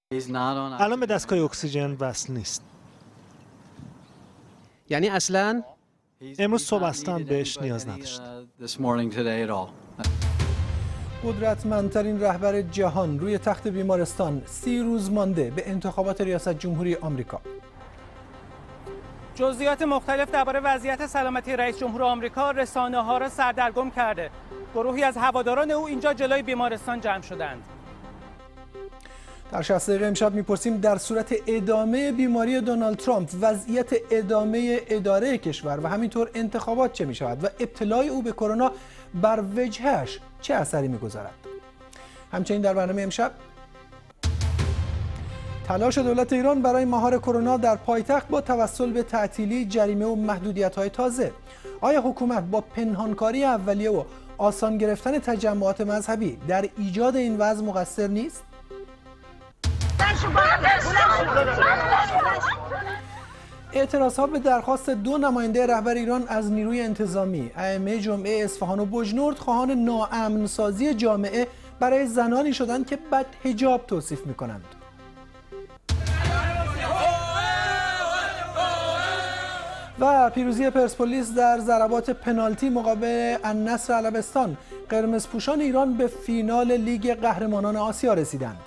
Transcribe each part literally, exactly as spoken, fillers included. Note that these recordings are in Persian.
الان به دستگاه اکسیژن وصل نیست. یعنی اصلاً امروز صبح اصلا بهش نیاز نداشت. قدرتمندترین رهبر جهان روی تخت بیمارستان، سی روز مانده به انتخابات ریاست جمهوری آمریکا. جزئیات مختلف درباره وضعیت سلامتی رئیس جمهور آمریکا رسانه‌ها را سردرگم کرده. گروهی از هواداران او اینجا جلوی بیمارستان جمع شدند. در شصت دقیقه امشب میپرسیم در صورت ادامه بیماری دونالد ترامپ وضعیت ادامه اداره کشور و همینطور انتخابات چه میشود و ابتلای او به کرونا بر وجهش چه اثری میگذارد. همچنین در برنامه امشب تلاش دولت ایران برای مهار کرونا در پایتخت با توسل به تعطیلی، جریمه و محدودیت‌های تازه. آیا حکومت با پنهانکاری اولیه و آسان گرفتن تجمعات مذهبی در ایجاد این وضع مقصر نیست؟ اعتراضها به درخواست دو نماینده رهبر ایران از نیروی انتظامی، ائمه جمعه اصفهان و بجنورد خواهان ناامن سازی جامعه برای زنانی شدند که بدحجاب توصیف می‌کنند. و پیروزی پرسپولیس در ضربات پنالتی مقابل النصر علبستان. قرمزپوشان ایران به فینال لیگ قهرمانان آسیا رسیدند.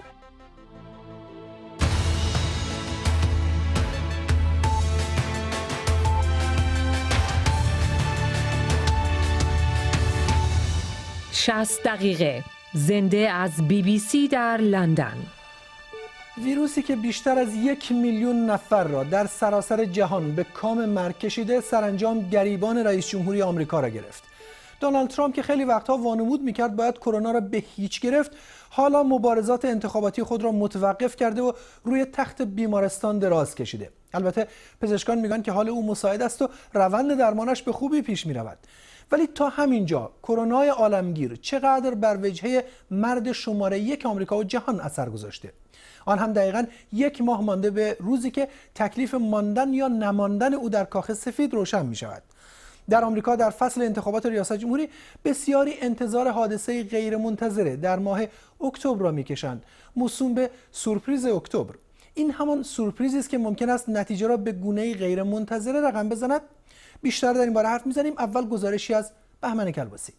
شصت دقیقه زنده از بی بی سی در لندن. ویروسی که بیشتر از یک میلیون نفر را در سراسر جهان به کام مرگ کشیده، سرانجام گریبان رئیس جمهوری آمریکا را گرفت. دونالد ترامپ که خیلی وقتها وانمود میکرد باید کرونا را به هیچ گرفت، حالا مبارزات انتخاباتی خود را متوقف کرده و روی تخت بیمارستان دراز کشیده. البته پزشکان میگن که حال او مساعد است و روند درمانش به خوبی پیش میرود. ولی تا همینجا کرونای عالمگیر چقدر بر وجهه مرد شماره یک آمریکا و جهان اثر گذاشته؟ آن هم دقیقاً یک ماه مانده به روزی که تکلیف ماندن یا نماندن او در کاخ سفید روشن می شود. در آمریکا در فصل انتخابات ریاست جمهوری بسیاری انتظار حادثه غیر منتظره در ماه اکتبر را میکشند، موسوم به سورپریز اکتبر. این همان سورپریزی است که ممکن است نتیجه را به گونه‌ای غیر منتظره رقم بزند. بیشتر در این باره حرف میزنیم. اول گزارشی از بهمن کلباسی.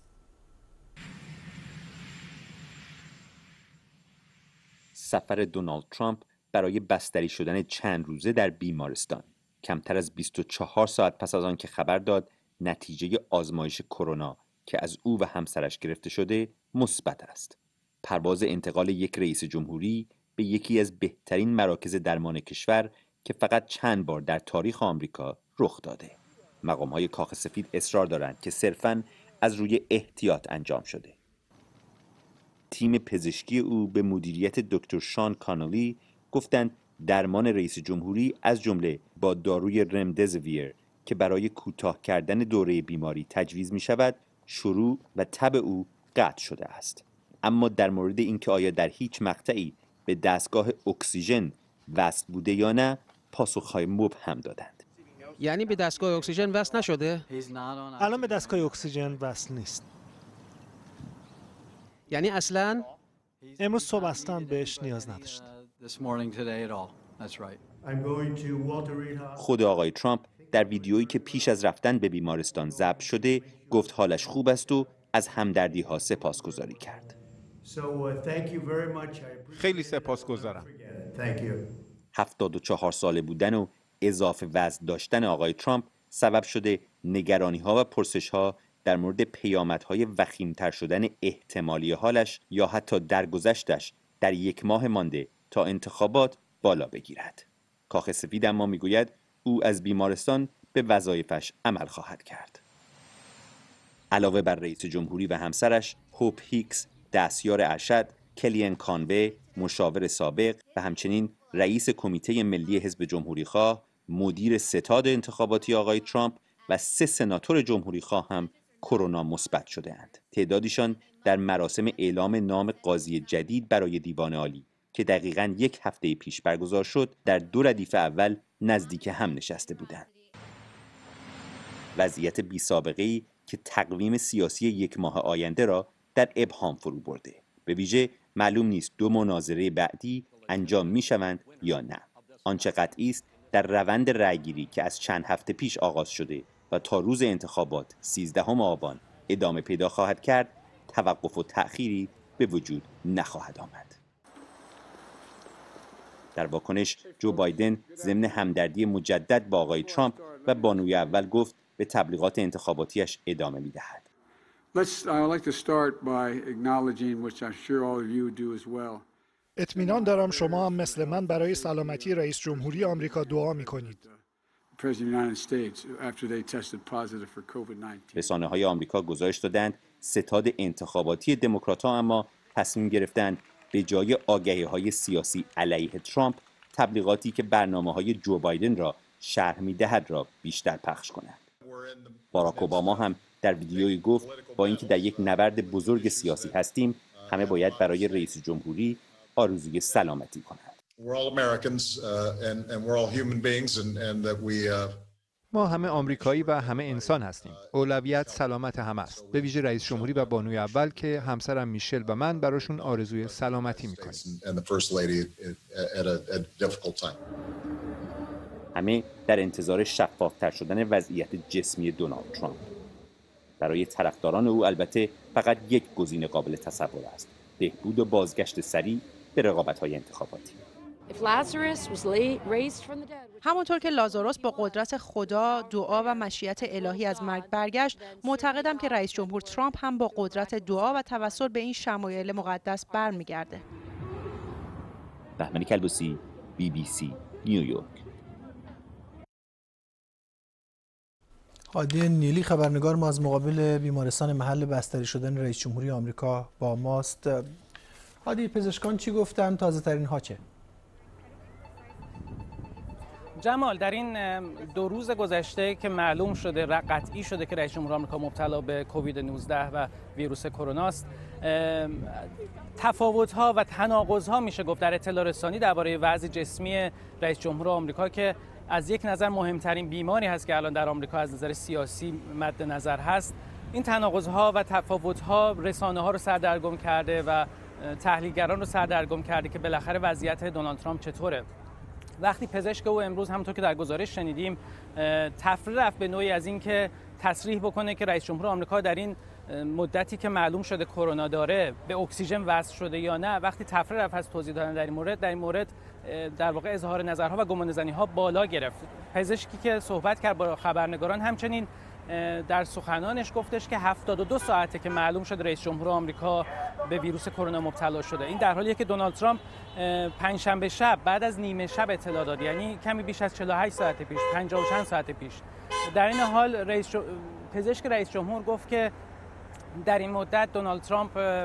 سفر دونالد ترامپ برای بستری شدن چند روزه در بیمارستان کمتر از بیست و چهار ساعت پس از آن که خبر داد نتیجه آزمایش کرونا که از او و همسرش گرفته شده مثبت است. پرواز انتقال یک رئیس جمهوری به یکی از بهترین مراکز درمان کشور که فقط چند بار در تاریخ آمریکا رخ داده. مقام‌های کاخ سفید اصرار دارند که صرفاً از روی احتیاط انجام شده. تیم پزشکی او به مدیریت دکتر شان کانلی گفتند درمان رئیس جمهوری از جمله با داروی رمدزویر که برای کوتاه کردن دوره بیماری تجویز می شود شروع و تب او قطع شده است. اما در مورد اینکه آیا در هیچ مقطعی به دستگاه اکسیژن وصل بوده یا نه پاسخهای مبهم دادند. یعنی به دستگاه اکسیژن وصل نشده؟ الان به دستگاه اکسیژن وصل نیست. یعنی اصلاً امروز صبح اصلا بهش نیاز نداشت. خود آقای ترامپ در ویدیویی که پیش از رفتن به بیمارستان ضبط شده گفت حالش خوب است و از همدردی ها سپاسگزاری کرد. خیلی سپاسگزارم. هفتاد و چهار ساله بودن و اضافه وزن داشتن آقای ترامپ سبب شده نگرانی ها و پرسش ها در مورد پیامدهای وخیمتر شدن احتمالی حالش یا حتی درگذشتش در یک ماه مانده تا انتخابات بالا بگیرد. کاخ سفید اما میگوید او از بیمارستان به وظایفش عمل خواهد کرد. علاوه بر رئیس جمهوری و همسرش، هوپ هیکس، دستیار ارشد، کلین کانوه، مشاور سابق و همچنین رئیس کمیته ملی حزب جمهوریخواه، مدیر ستاد انتخاباتی آقای ترامپ و سه سناتور جمهوریخواه هم کرونا مثبت شده اند. تعدادیشان در مراسم اعلام نام قاضی جدید برای دیوان عالی که دقیقاً یک هفته پیش برگزار شد در دو ردیف اول نزدیک هم نشسته بودند. وضعیت بی سابقه‌ای که تقویم سیاسی یک ماه آینده را در ابهام فرو برده. به ویژه معلوم نیست دو مناظره بعدی انجام میشوند یا نه. آنچه قطعی است در روند رأیگیری که از چند هفته پیش آغاز شده و تا روز انتخابات سیزدهم آبان ادامه پیدا خواهد کرد، توقف و تأخیری به وجود نخواهد آمد. در واکنش جو بایدن ضمن همدردی مجدد با آقای ترامپ و بانوی اول گفت به تبلیغات انتخاباتیش ادامه می‌دهد. اطمینان دارم شما هم مثل من برای سلامتی رئیس جمهوری آمریکا دعا می‌کنید. رسانه‌های آمریکا گزارش دادند ستاد انتخاباتی دموکرات‌ها اما تصمیم گرفتند به جای آگهی‌های سیاسی علیه ترامپ، تبلیغاتی که برنامه‌های جو بایدن را شرح می‌دهد را بیشتر پخش کنند. باراک اوباما هم در ویدیویی گفت با اینکه در یک نبرد بزرگ سیاسی هستیم، همه باید برای رئیس جمهوری آرزوی سلامتی کنند. ما همه آمریکایی و همه انسان هستیم. اولویت سلامت همه است. به ویژه رئیس جمهوری و بانوی اول که همسرم میشل و من براشون آرزوی سلامتی میکنیم. همه در انتظار شفافتر شدن وضعیت جسمی دونالد ترامپ. برای طرفداران او البته فقط یک گزینه قابل تصور است: بهبود و بازگشت سریع به رقابت‌های انتخاباتی. همونطور که لازاروس با قدرت خدا، دعا و مشیت الهی از مرگ برگشت، معتقدم که رئیس جمهور ترامپ هم با قدرت دعا و توسل به این شمایل مقدس برمیگرده. بهمن کلباسی، بی بی سی، نیویورک. هادی نیلی خبرنگار ما از مقابل بیمارستان محل بستری شدن رئیس جمهوری آمریکا با ماست. هادی، پزشکان چی گفتن؟ تازه ترین ها چه؟ جمال، در این دو روز گذشته که معلوم شده و قطعی شده که رئیس جمهور آمریکا مبتلا به کووید نوزده و ویروس کرونا است، تفاوت‌ها و تناقض‌ها میشه گفت در اطلاع رسانی درباره وضع جسمی رئیس جمهور آمریکا که از یک نظر مهمترین بیماری هست که الان در آمریکا از نظر سیاسی مد نظر هست، این تناقض‌ها و تفاوت‌ها رسانه‌ها رو سردرگم کرده و تحلیلگران رو سردرگم کرده که بالاخره وضعیت دونالد ترامپ چطوره. وقتی پزشک او امروز همونطور که در گزارش شنیدیم تفره رفت به نوعی از این که تصریح بکنه که رئیس جمهور آمریکا در این مدتی که معلوم شده کرونا داره به اکسیژن وصل شده یا نه، وقتی تفره رفت از توضیح دادن در این مورد در این مورد در واقع اظهار نظرها و گمانه‌زنی‌ها بالا گرفت. پزشکی که صحبت کرد با خبرنگاران همچنین در سخنانش گفتش که هفتاد و دو ساعته که معلوم شده رئیس جمهور آمریکا به ویروس کرونا مبتلا شده. این در حالیه که دونالد ترامپ پنجشنبه شب بعد از نیمه شب اطلاع داد، یعنی کمی بیش از چهل و هشت ساعت پیش، پنجاه و چند ساعت پیش. در این حال رئیس جو... پزشک رئیس جمهور گفت که در این مدت دونالد ترامپ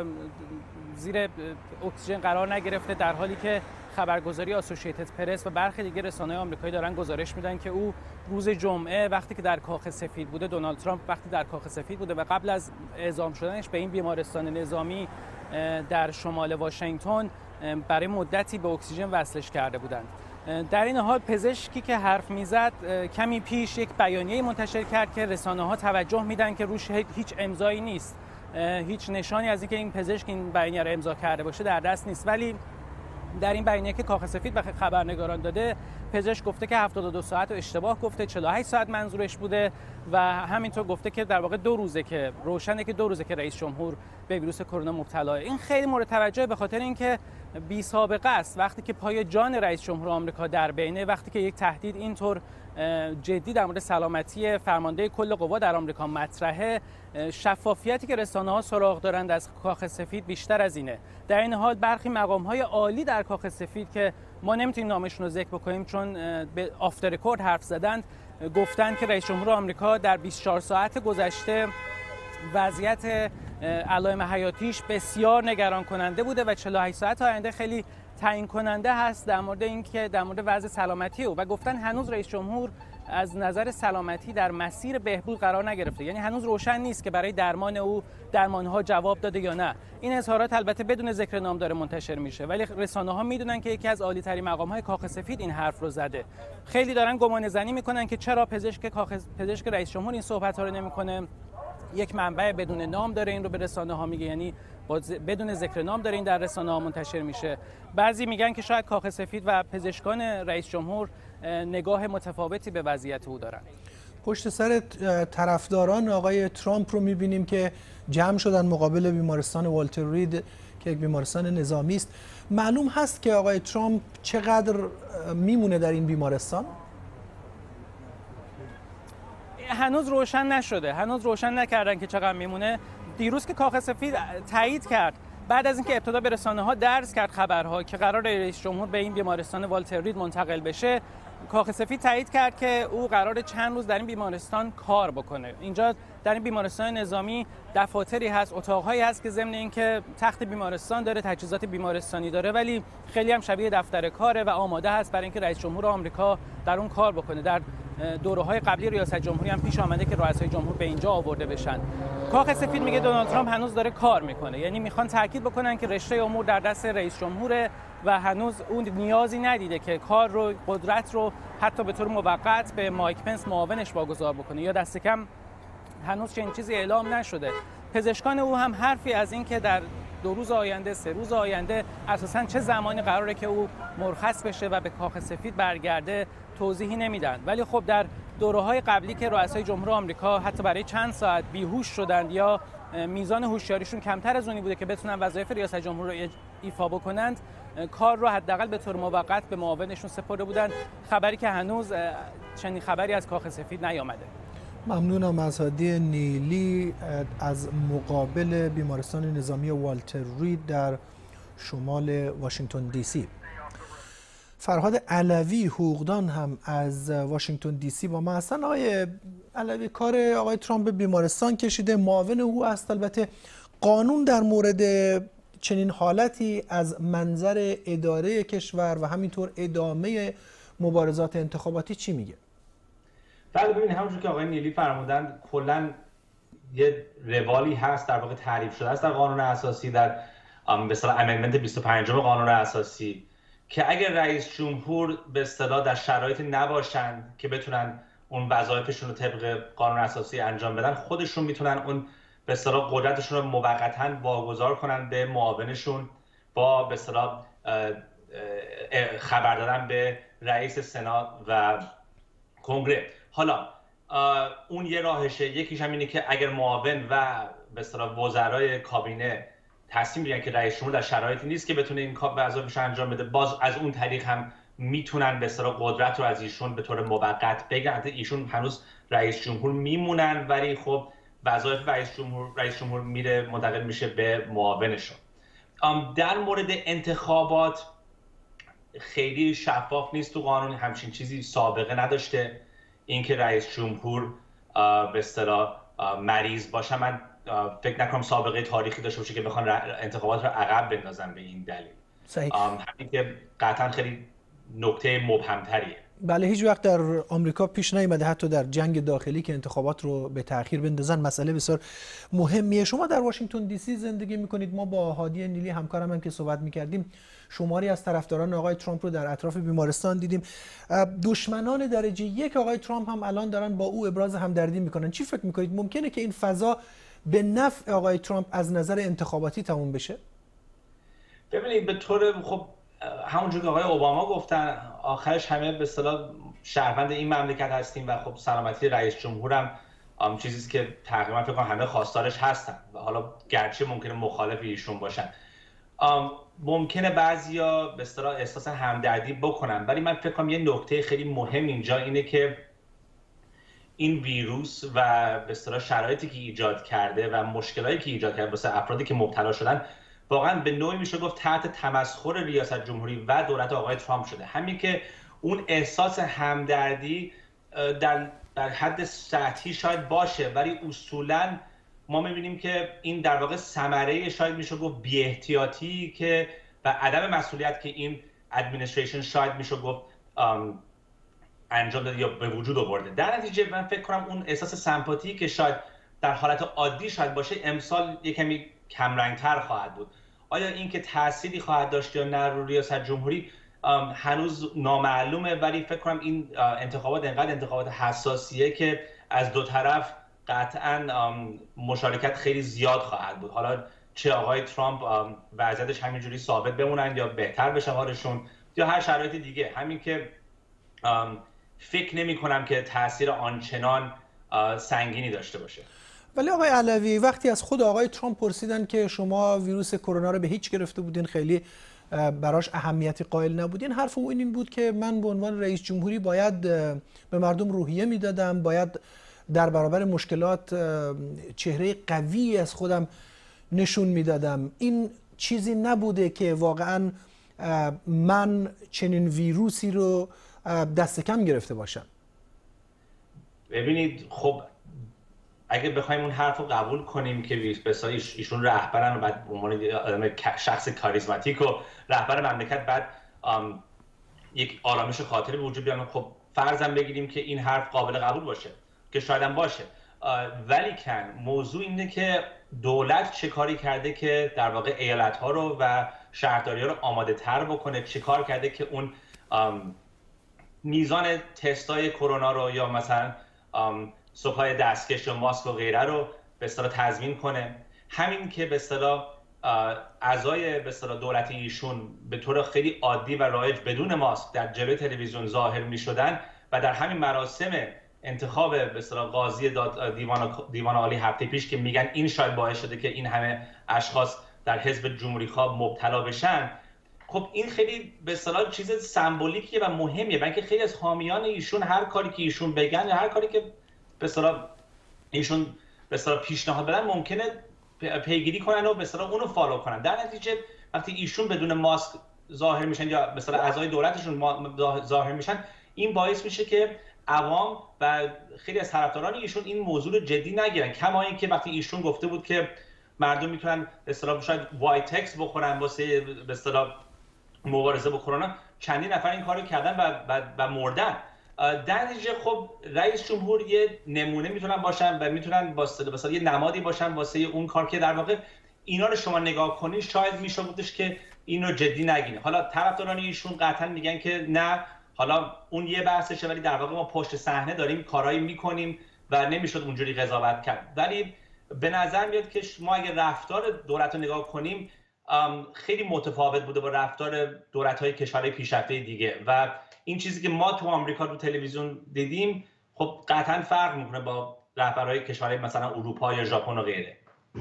زیر اکسیژن قرار نگرفته، در حالی که خبرگزاری آسوشییتد پرس و برخی دیگه رسانه‌های آمریکایی دارن گزارش میدن که او روز جمعه وقتی که در کاخ سفید بوده، دونالد ترامپ وقتی در کاخ سفید بوده و قبل از اعزام شدنش به این بیمارستان نظامی در شمال واشنگتن برای مدتی به اکسیژن وصلش کرده بودند. در این حال پزشکی که حرف میزد کمی پیش یک بیانیه منتشر کرد که رسانه‌ها توجه میدن که روش هیچ امضایی نیست، هیچ نشانی از اینکه این پزشک این بیانیه رو امضا کرده باشه در دست نیست، ولی در این بیانیه که کاخ سفید به خبرنگاران داده پزشک گفته که هفتاد و دو ساعت رو اشتباه گفته، چهل و هشت ساعت منظورش بوده و همینطور گفته که در واقع دو روزه که روشنه که دو روزه که رئیس جمهور به ویروس کرونا مبتلاه. این خیلی مورد توجه به خاطر اینکه بی سابقه است، وقتی که پای جان رئیس جمهور آمریکا در بینه، وقتی که یک تهدید اینطور جدی در مورد سلامتی فرمانده کل قوا در آمریکا مطرحه، شفافیتی که رسانه‌ها سراغ دارند از کاخ سفید بیشتر از اینه. در این حال برخی مقام‌های عالی در کاخ سفید که ما نمیتونیم نامشون رو ذکر بکنیم چون به آفتر رکورد حرف زدند، گفتند که رئیس جمهور آمریکا در بیست و چهار ساعت گذشته وضعیت علائم حیاتیش بسیار نگران کننده بوده و چهل و هشت ساعت آینده خیلی تعیین کننده هست در مورد اینکه در مورد وضع سلامتی او، و گفتن هنوز رئیس جمهور از نظر سلامتی در مسیر بهبود قرار نگرفته، یعنی هنوز روشن نیست که برای درمان او درمانها جواب داده یا نه. این اظهارات البته بدون ذکر نام داره منتشر میشه، ولی رسانه‌ها میدونن که یکی از عالی‌ترین مقام‌های کاخ سفید این حرف رو زده. خیلی دارن گمانه‌زنی میکنن که چرا پزشک کاخ پزشک رئیس جمهور این صحبت‌ها رو نمیکنه، یک منبع بدون نام داره این رو به رسانه ها میگه، یعنی بدون ذکر نام داره این در رسانه ها منتشر میشه. بعضی میگن که شاید کاخ سفید و پزشکان رئیس جمهور نگاه متفاوتی به وضعیت او دارن. پشت سر طرفداران آقای ترامپ رو میبینیم که جمع شدن مقابل بیمارستان والتر رید که یک بیمارستان نظامی است. معلوم هست که آقای ترامپ چقدر میمونه در این بیمارستان؟ هنوز روشن نشده، هنوز روشن نکردن که چقدر میمونه. دیروز که کاخ سفید تایید کرد، بعد از اینکه ابتدا به رسانه‌ها درز کرد خبرها که قرار رئیس جمهور به این بیمارستان والتر رید منتقل بشه، کاخ سفید تایید کرد که او قراره چند روز در این بیمارستان کار بکنه. اینجا در این بیمارستان نظامی دفاتری هست، اتاقهایی هست که ضمن اینکه تخت بیمارستان داره، تجهیزات بیمارستانی داره، ولی خیلی هم شبیه دفتر کاره و آماده هست برای اینکه رئیس جمهور آمریکا در اون کار بکنه. در دوره‌های قبلی ریاست جمهوری هم پیش آمده که رؤسای جمهور به اینجا آورده بشن. کاخ سفید میگه دونالد ترامپ هنوز داره کار میکنه، یعنی میخوان تاکید بکنن که رشته امور در دست رئیس جمهوره و هنوز اون نیازی ندیده که کار رو، قدرت رو حتی به طور موقت به مایک پنس معاونش واگذار بکنه، یا دست کم هنوز چنین چیزی اعلام نشده. پزشکان او هم حرفی از این که در دو روز آینده، سه روز آینده اساساً چه زمانی قراره که او مرخص بشه و به کاخ سفید برگرده توضیحی نمیدن. ولی خب در دوره‌های قبلی که رؤسای جمهور آمریکا حتی برای چند ساعت بیهوش شدند یا میزان هوشیاریشون کمتر از اونی بوده که بتونن وظایف ریاست جمهور رو ایفا بکنند، کار رو حداقل به طور موقت به معاونشون سپرده بودند. خبری که هنوز چنین خبری از کاخ سفید نیامده. ممنونم از هادی نیلی از مقابل بیمارستان نظامی والتر رید در شمال واشنگتن دی سی. فرهاد علوی حقوقدان هم از واشنگتن دی سی با ما هستن. آقای علوی، کار آقای ترامپ به بیمارستان کشیده، معاون او است. البته قانون در مورد چنین حالتی از منظر اداره کشور و همینطور ادامه مبارزات انتخاباتی چی میگه؟ بله، ببینید همونجور که آقای نیلی فرمودن، کلا یه روالی هست در واقع تعریف شده است در قانون اساسی، در به اصطلاح امندمنت بیست و پنج قانون اساسی، که اگر رئیس جمهور به اصطلاح در شرایطی نباشن که بتونن اون وظایفشون رو طبق قانون اساسی انجام بدن، خودشون میتونن اون به اصطلاح قدرتشون رو موقتاً واگذار کنن به معاونشون با به اصطلاح خبر دادن به رئیس سنا و کنگره. حالا اون یه راهشه، یکیش هم اینه که اگر معاون و به اصطلاح وزرای کابینه تصمیم بگیرن که رئیس جمهور در شرایطی نیست که بتونه این وظایفش انجام بده، باز از اون طریق هم میتونن به اصطلاح قدرت رو از ایشون به طور موقت بگیرن. ایشون هنوز رئیس جمهور میمونن، ولی خب وظایف رئیس جمهور رئیس جمهور میره منتقل میشه به معاونشون. در مورد انتخابات خیلی شفاف نیست تو قانون، همچین چیزی سابقه نداشته اینکه رئیس جمهور به اصطلاح مریض باشه. من فکر نکنم سابقه تاریخی داشته باشه که بخوان انتخابات رو عقب بندازن به این دلیل. صحیح. همین که قطعا خیلی نکته مبهم‌تریه. بله، هیچ وقت در آمریکا پیش نیامده حتی در جنگ داخلی که انتخابات رو به تأخیر بندازن. مسئله بسیار مهمیه. شما در واشنگتن دی سی زندگی میکنید. ما با هادی نیلی همکارم هم که صحبت میکردیم شماری از طرفداران آقای ترامپ رو در اطراف بیمارستان دیدیم. دشمنان درجه یک آقای ترامپ هم الان دارن با او ابراز همدردی میکنن. چی فکر میکنید ممکنه که این فضا به نفع آقای ترامپ از نظر انتخاباتی تموم بشه؟ ببینید به طور خب همونجور که آقای اوباما گفتن، آخرش همه به اصطلاح شهروند این مملکت هستیم و خب سلامتی رئیس جمهورم چیزی که تقریبا فکر کنم همه خواستارش هستن و حالا گرچه ممکنه مخالف ایشون باشن، ممکنه بعضیا به اصطلاح احساس همدردی بکنن، ولی من فکر کنم یه نکته خیلی مهم اینجا اینه که این ویروس و به اصطلاح شرایطی که ایجاد کرده و مشکلاتی که ایجاد کرده واسه افرادی که مبتلا شدن واقعا به نوعی میشه گفت تحت تمسخر ریاست جمهوری و دولت آقای ترامپ شده. همین که اون احساس همدردی در در حد سطحی شاید باشه، ولی اصولاً ما می‌بینیم که این در واقع ثمره شاید میشه گفت بی‌احتیاطی که و عدم مسئولیت که این ادمنستریشن شاید میشه گفت انجام داده یا به وجود آورده. در نتیجه من فکر کنم اون احساس سمپاتی که شاید در حالت عادی شاید باشه امسال یک کمی کمرنگ‌تر خواهد بود. آیا این که تأثیری خواهد داشت یا نه روی ریاست جمهوری هنوز نامعلومه، ولی فکر کنم این انتخابات انقدر انتخابات حساسیه که از دو طرف قطعا مشارکت خیلی زیاد خواهد بود. حالا چه آقای ترامپ وضعیتش همینجوری ثابت بمونن یا بهتر بشه حالشون یا هر شرایط دیگه، همین که فکر نمی کنم که تاثیر آنچنان سنگینی داشته باشه. ولی آقای علوی، وقتی از خود آقای ترامپ پرسیدن که شما ویروس کرونا رو به هیچ گرفته بودین، خیلی براش اهمیتی قائل نبودین، حرف او این بود که من به عنوان رئیس جمهوری باید به مردم روحیه میدادم، باید در برابر مشکلات چهره قوی از خودم نشون میدادم. این چیزی نبوده که واقعا من چنین ویروسی رو دست کم گرفته باشم؟ ببینید، خب اگه بخوایم اون حرف رو قبول کنیم که بسیاری ایشون رهبرن و بعد به عنوان شخص کاریزماتیک و رهبر مملکت بعد یک آرامش خاطری به وجود بیان، خب فرضاً بگیریم که این حرف قابل قبول باشه که شاید هم باشه، ولی کن موضوع اینه که دولت چه کاری کرده که در واقع ایالت‌ها رو و شهرداری‌ها رو آماده تر بکنه، چه کار کرده که اون میزان تستای کرونا رو یا مثلا سوپای دستکش و ماسک و غیره رو به اصطلاح تضمین کنه. همین که به اصطلاح اعضای به اصطلاح دولتی ایشون به طور خیلی عادی و رایج بدون ماسک در جلوی تلویزیون ظاهر می‌شدن و در همین مراسم انتخاب به اصطلاح قاضی دیوان دیوان عالی هفته پیش که میگن این شاید باعث شده که این همه اشخاص در حزب جمهوری‌خواه مبتلا بشن، خب این خیلی به اصطلاح چیز سمبولیکیه و مهمیه، برای اینکه خیلی از حامیان ایشون هر کاری که ایشون بگن یا هر کاری که به اصطلاح ایشون به اصطلاح پیشنهاد بدن ممکنه پیگیری کنن و به اصطلاح اونو فالو کنن. در نتیجه وقتی ایشون بدون ماسک ظاهر میشن یا به اصطلاح اعضای دولتشون ظاهر میشن، این باعث میشه که عوام و خیلی از طرفداران ایشون این موضوع رو جدی نگیرن. کما اینکه وقتی ایشون گفته بود که مردم میتونن به اصطلاح شاید وایتکس بخورن واسه به اصطلاح مبارزه با کرونا، چندین نفر این کارو کردن و و, و مردن. در نتیجه خب رئیس جمهور یه نمونه میتونن باشن و میتونن واسه یه نمادی باشن واسه اون کار که در واقع اینا رو شما نگاه کنید شاید میشه بودش که این رو جدی نگیرن. حالا طرفداران ایشون قطعا میگن که نه، حالا اون یه بحثشه، ولی در واقع ما پشت صحنه داریم کارایی میکنیم و نمیشد اونجوری قضاوت کرد. ولی به نظر میاد که ما اگه رفتار دولت رو نگاه کنیم خیلی متفاوت بوده با رفتار دولت‌های کشورهای پیشرفته دیگه و این چیزی که ما تو آمریکا تو تلویزیون دیدیم خب قطعا فرق میکنه با رهبرهای کشورهای مثلا اروپا یا ژاپن و غیره.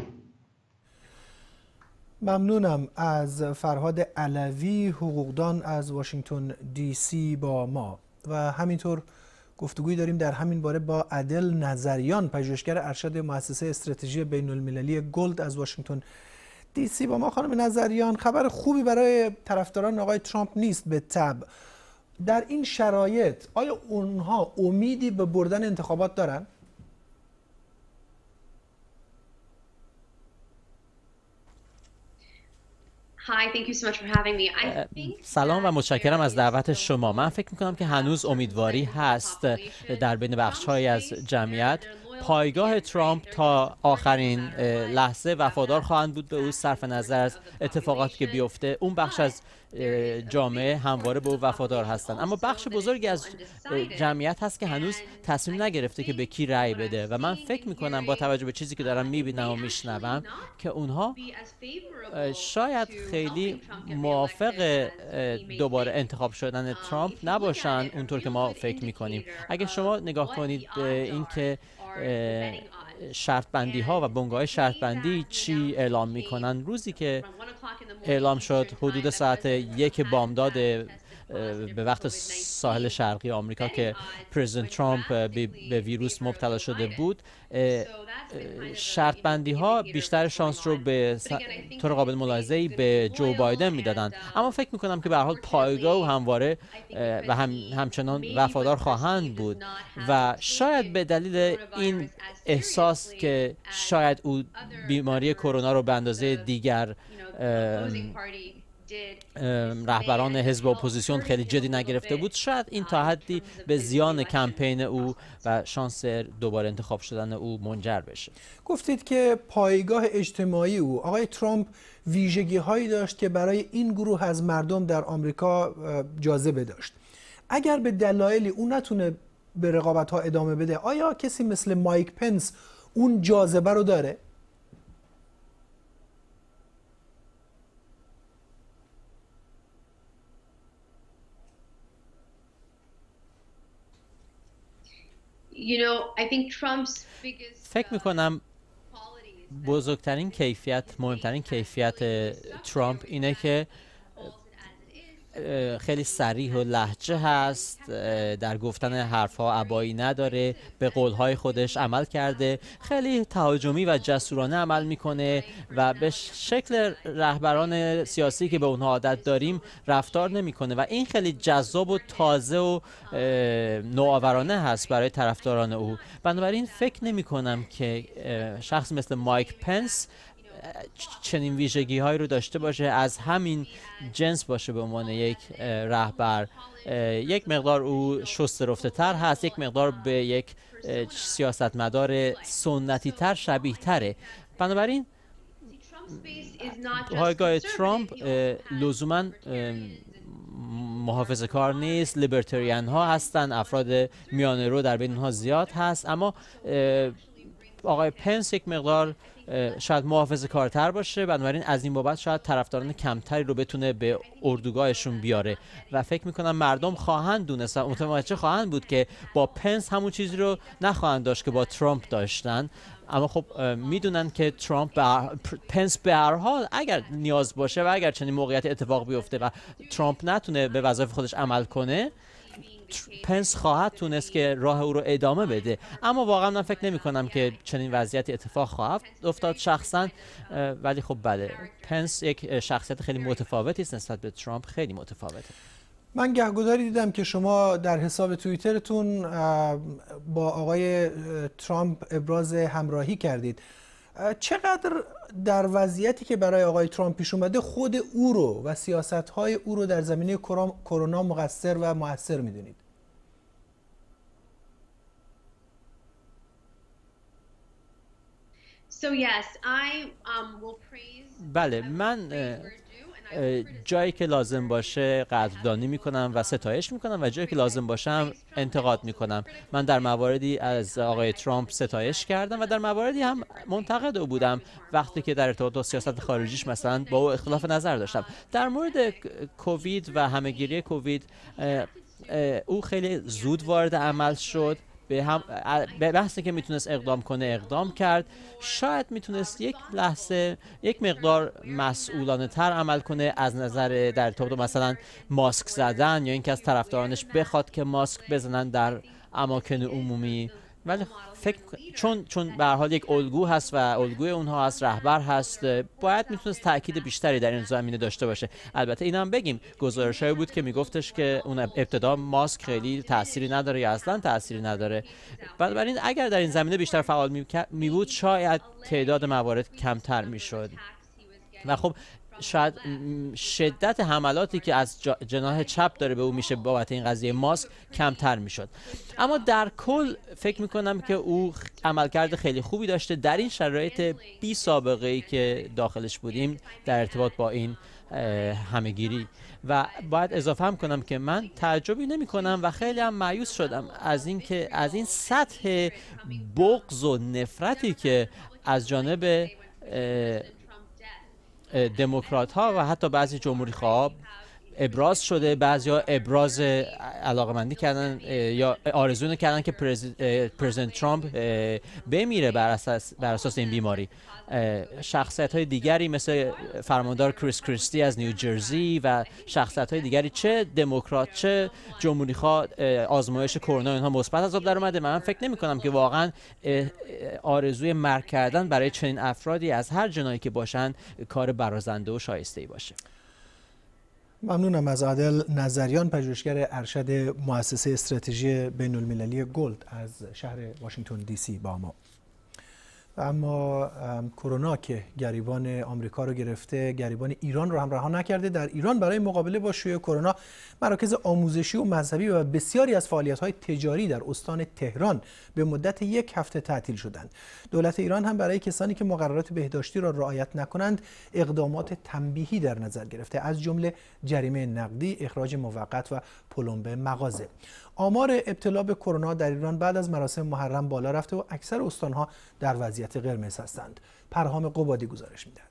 ممنونم از فرهاد علوی، حقوقدان از واشنگتن دی سی با ما. و همینطور گفتگویی داریم در همین باره با عادل نظریان، پژوهشگر ارشد مؤسسه استراتژی بین المللی گلد از واشنگتن دی سی با ما. خانم نظریان، خبر خوبی برای طرفداران آقای ترامپ نیست به طبع. در این شرایط آیا اونها امیدی به بردن انتخابات دارن؟ سلام و متشکرم از دعوت شما. من فکر میکنم که هنوز امیدواری هست در بین بخش‌هایی از جمعیت. پایگاه ترامپ تا آخرین لحظه وفادار خواهند بود به او صرف نظر از اتفاقاتی که بیفته. اون بخش از جامعه همواره به او وفادار هستند، اما بخش بزرگی از جمعیت هست که هنوز تصمیم نگرفته که به کی رأی بده و من فکر میکنم با توجه به چیزی که دارم میبینم و میشنوم که اونها شاید خیلی موافق دوباره انتخاب شدن ترامپ نباشن اونطور که ما فکر میکنیم. اگه شما نگاه کنید این که شرط بندی ها و بنگاه شرط بندی چی اعلام میکنن، روزی که اعلام شد حدود ساعت یک بامداد به وقت ساحل شرقی آمریکا که پرزیدنت ترامپ به ویروس مبتلا شده بود، شرط بندی ها بیشتر شانس رو به طور قابل ملاحظه‌ای به جو بایدن میدادن، اما فکر میکنم که به هر حال پایگاه و همواره و هم همچنان وفادار خواهند بود و شاید به دلیل این احساس که شاید او بیماری کرونا رو به اندازه دیگر رهبران حزب اپوزیسیون خیلی جدی نگرفته بود، شاید این تا حدی به زیان کمپین او و شانس دوباره انتخاب شدن او منجر بشه. گفتید که پایگاه اجتماعی او، آقای ترامپ ویژگی هایی داشت که برای این گروه از مردم در آمریکا جاذبه داشت. اگر به دلایلی او نتونه به رقابت ها ادامه بده، آیا کسی مثل مایک پنس اون جاذبه رو داره؟ فکر میکنم بزرگترین کیفیت، مهمترین کیفیت ترامپ اینه که خیلی صریح و لهجه هست، در گفتن حرفها ابایی نداره، به قولهای خودش عمل کرده، خیلی تهاجمی و جسورانه عمل میکنه و به شکل رهبران سیاسی که به اونها عادت داریم رفتار نمیکنه و این خیلی جذاب و تازه و نوآورانه هست برای طرفداران او. بنابراین فکر نمی کنم که شخص مثل مایک پنس چنین ویژگی هایی رو داشته باشه، از همین جنس باشه به عنوان یک رهبر. یک مقدار او شسته رفته تر هست، یک مقدار به یک سیاستمدار سنتی تر شبیه تره. بنابراین پایگاه ترامپ لزوما محافظه کار نیست، لیبرتریان ها هستن، افراد میانه رو در بین اونها زیاد هست، اما آقای پنس یک مقدار شاید محافظه کارتر باشه، بنابراین از این بابت شاید طرفداران کمتری رو بتونه به اردوگاهشون بیاره و فکر میکنم مردم خواهند دونست و متوجه خواهند بود که با پنس همون چیزی رو نخواهند داشت که با ترامپ داشتن. اما خب میدونن که ترامپ به پنس به هر حال اگر نیاز باشه و اگر چنین موقعیت اتفاق بیفته و ترامپ نتونه به وظایف خودش عمل کنه، پنس خواهد تونست که راه او رو ادامه بده. اما واقعا من فکر نمی کنم که چنین وضعیتی اتفاق خواهد افتاد شخصا، ولی خب بله، پنس یک شخصیت خیلی متفاوتی است نسبت به ترامپ، خیلی متفاوته. من گهگداری دیدم که شما در حساب توییترتون با آقای ترامپ ابراز همراهی کردید. چقدر در وضعیتی که برای آقای ترامپ پیش اومده خود او رو و سیاست‌های او رو در زمینه کرونا مقصر و مؤثر می‌دونید؟ بله، من جایی که لازم باشه قدردانی میکنم و ستایش میکنم و جایی که لازم باشه هم انتقاد میکنم. من در مواردی از آقای ترامپ ستایش کردم و در مواردی هم منتقد او بودم وقتی که در ارتباط با سیاست خارجیش مثلا با او اختلاف نظر داشتم. در مورد کووید و همهگیری کووید او خیلی زود وارد عمل شد، به هم به بحثی که میتونست اقدام کنه اقدام کرد. شاید میتونست یک لحظه یک مقدار مسئولانه تر عمل کنه از نظر در ارتباط مثلا ماسک زدن یا اینکه از طرفدارانش بخواد که ماسک بزنن در اماکن عمومی. ولی فکر چون چون به هر حال یک الگو هست و الگوی اونها هست، رهبر هست، باید میتونست تاکید بیشتری در این زمینه داشته باشه. البته اینم بگیم گزارشایی بود که میگفتش که اون ابتدا ماسک خیلی تأثیری نداره یا اصلا تأثیری نداره. بنابراین اگر در این زمینه بیشتر فعال می بود شاید تعداد موارد کمتر میشد و خب شاید شدت حملاتی که از جناح چپ داره به او میشه بابت این قضیه ماسک کمتر میشد. اما در کل فکر میکنم که او عملکرد خیلی خوبی داشته در این شرایط بی سابقه ای که داخلش بودیم در ارتباط با این همهگیری. و باید اضافه هم کنم که من تعجبی نمی کنم و خیلی هم مایوس شدم از این که از این سطح بغض و نفرتی که از جانب دموکرات ها و حتی بعضی جمهوری خواه ابراز شده. بعضیا ابراز علاقمندی کردن یا آرزو کردن که پرزیدنت ترامپ بمیره بر اساس بر اساس این بیماری. شخصیت های دیگری مثل فرماندار کریس کریستی از نیوجرسی و شخصیت های دیگری چه دموکرات چه جمهوری خواه آزمایش کرونا اینها مثبت از آب در اومده. من فکر نمی کنم که واقعا آرزوی مرگ کردن برای چنین افرادی از هر جنایی که باشن کار برازنده و شایسته ای باشه. ممنونم از عادل نظریان، پژوهشگر ارشد مؤسسه استراتژی بین المللی گلد از شهر واشنگتن دی سی با ما. اما کرونا که گریبان آمریکا رو گرفته، گریبان ایران رو هم رها نکرده. در ایران برای مقابله با شیوع کرونا مراکز آموزشی و مذهبی و بسیاری از فعالیت‌های تجاری در استان تهران به مدت یک هفته تعطیل شدند. دولت ایران هم برای کسانی که مقررات بهداشتی را رعایت نکنند اقدامات تنبیهی در نظر گرفته، از جمله جریمه نقدی، اخراج موقت و پلمبه مغازه. آمار ابتلا به کرونا در ایران بعد از مراسم محرم بالا رفته و اکثر استان‌ها در وضعیت قرمز هستند. پرهام قبادی گزارش می‌دهد.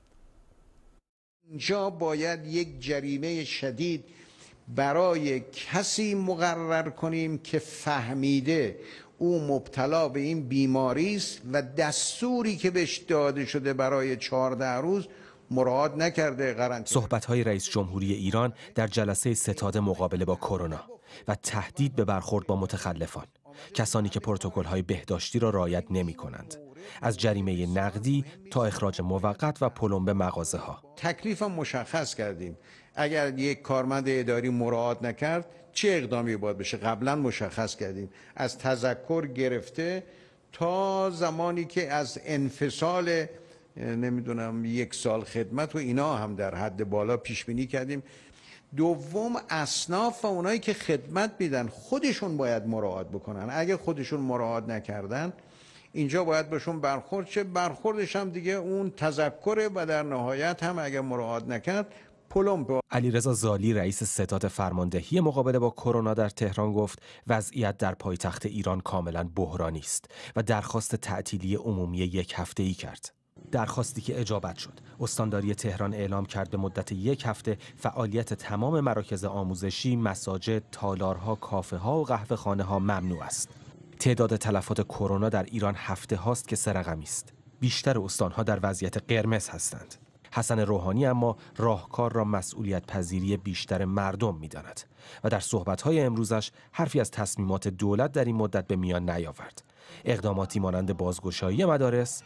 اینجا باید یک جریمه شدید برای کسی مقرر کنیم که فهمیده او مبتلا به این بیماری است و دستوری که بهش داده شده برای چهارده روز مراعات نکرده. قرنطینه. صحبت‌های رئیس جمهوری ایران در جلسه ستاد مقابله با کرونا و تهدید به برخورد با متخلفان، کسانی که پروتکل‌های بهداشتی را رعایت نمی‌کنند، از جریمه نقدی تا اخراج موقت و پلمبه مغازه‌ها. تکلیف هم مشخص کردیم. اگر یک کارمند اداری مراعات نکرد چه اقدامی باید بشه قبلا مشخص کردیم، از تذکر گرفته تا زمانی که از انفصال نمیدونم یک سال خدمت و اینا هم در حد بالا پیش بینی کردیم. دوم، اصناف و اونایی که خدمت میدن خودشون باید مراعات بکنن. اگه خودشون مراعات نکردن اینجا باید بهشون برخورد شه. برخوردش هم دیگه اون تذکره و در نهایت هم اگه مراعات نکرد پلمبه. علیرضا زالی رئیس ستاد فرماندهی مقابله با کرونا در تهران گفت وضعیت در پایتخت ایران کاملا بحرانی است و درخواست تعطیلی عمومی یک هفته‌ای کرد. درخواستی که اجابت شد. استانداری تهران اعلام کرد به مدت یک هفته فعالیت تمام مراکز آموزشی، مساجد، تالارها، کافه‌ها و قهوه‌خانه‌ها ممنوع است. تعداد تلفات کرونا در ایران هفته هاست که سه رقمی است. بیشتر استانها در وضعیت قرمز هستند. حسن روحانی اما راهکار را مسئولیت پذیری بیشتر مردم می‌داند و در صحبت‌های امروزش حرفی از تصمیمات دولت در این مدت به میان نیاورد. اقداماتی مانند بازگشایی مدارس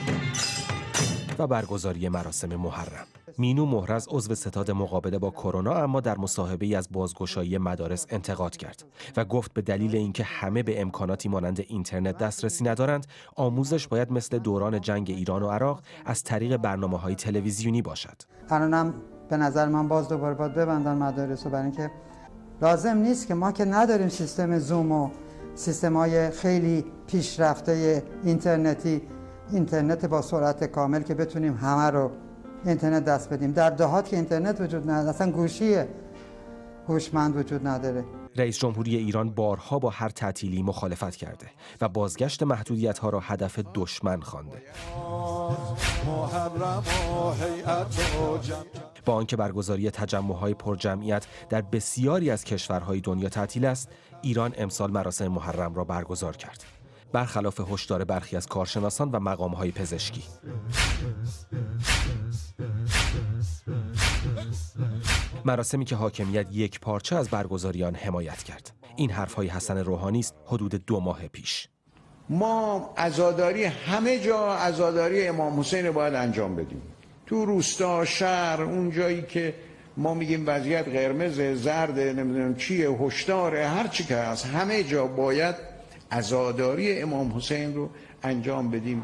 و برگزاری مراسم محرم. مینو مهرز عضو ستاد مقابله با کرونا اما در مصاحبه‌ای از بازگشایی مدارس انتقاد کرد و گفت به دلیل اینکه همه به امکاناتی مانند اینترنت دسترسی ندارند، آموزش باید مثل دوران جنگ ایران و عراق از طریق برنامه‌های تلویزیونی باشد. الانم به نظر من باز دوباره باید ببندن مدارس رو، برای اینکه لازم نیست که ما که نداریم سیستم زوم و سیستم‌های خیلی پیشرفته اینترنتی، اینترنت با سرعت کامل که بتونیم همه رو اینترنت دست بدیم. در دهات که اینترنت وجود نداره، اصلا گوشی هوشمند وجود نداره. رئیس جمهوری ایران بارها با هر تعطیلی مخالفت کرده و بازگشت محدودیت‌ها را هدف دشمن خوانده. با آنکه برگزاری تجمع‌های پرجمعیت در بسیاری از کشورهای دنیا تعطیل است، ایران امسال مراسم محرم را برگزار کرد، برخلاف هشدار برخی از کارشناسان و مقام‌های پزشکی. مراسمی که حاکمیت یک پارچه از برگزاری آن حمایت کرد. این حرف‌های حسن روحانی است حدود دو ماه پیش. ما عزاداری همه جا عزاداری امام حسین باید انجام بدیم. تو روستا، شهر، اون جایی که ما میگیم وضعیت قرمز، زرد، نمیدونم چیه، هشدار، هر چی که هست، همه جا باید عزاداری امام حسین رو انجام بدیم.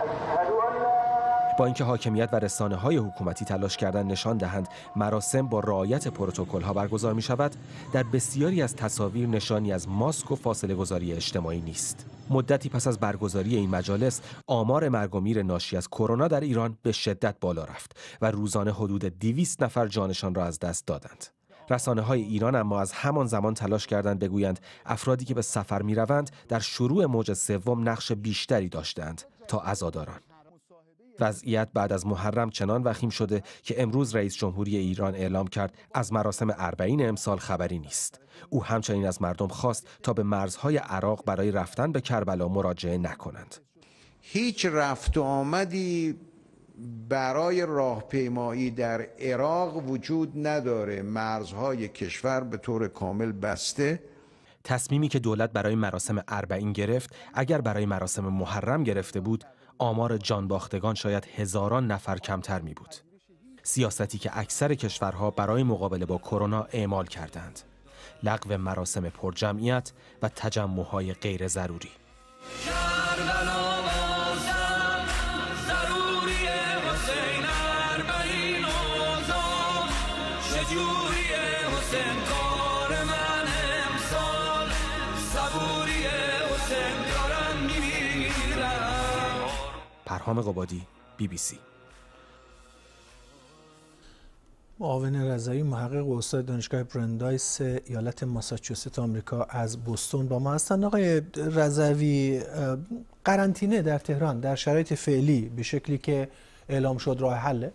با اینکه حاکمیت و رسانه‌های حکومتی تلاش کردن نشان دهند مراسم با رعایت پروتکل‌ها برگزار می‌شود، در بسیاری از تصاویر نشانی از ماسک و فاصله گذاری اجتماعی نیست. مدتی پس از برگزاری این مجالس، آمار مرگ و میر ناشی از کرونا در ایران به شدت بالا رفت و روزانه حدود دویست نفر جانشان را از دست دادند. رسانه‌های ایران اما از همان زمان تلاش کردند بگویند افرادی که به سفر می‌روند در شروع موج سوم نقش بیشتری داشتند تا عزاداران. وضعیت بعد از محرم چنان وخیم شده که امروز رئیس جمهوری ایران اعلام کرد از مراسم اربعین امسال خبری نیست. او همچنین از مردم خواست تا به مرزهای عراق برای رفتن به کربلا مراجعه نکنند. هیچ رفت و آمدی برای راهپیمایی در عراق وجود نداره. مرزهای کشور به طور کامل بسته. تصمیمی که دولت برای مراسم اربعین گرفت، اگر برای مراسم محرم گرفته بود، آمار جانباختگان شاید هزاران نفر کمتر می بود. سیاستی که اکثر کشورها برای مقابله با کرونا اعمال کردند. لغو مراسم پرجمعیت و تجمع‌های غیر ضروری. پرهام قبادی، بی بی سی. معاون رضایی محقق و استاد دانشگاه برندایس ایالت ماساچوست آمریکا از بوستون با ما هستند. آقای رضوی، قرنطینه در تهران در شرایط فعلی به شکلی که اعلام شد راه حله؟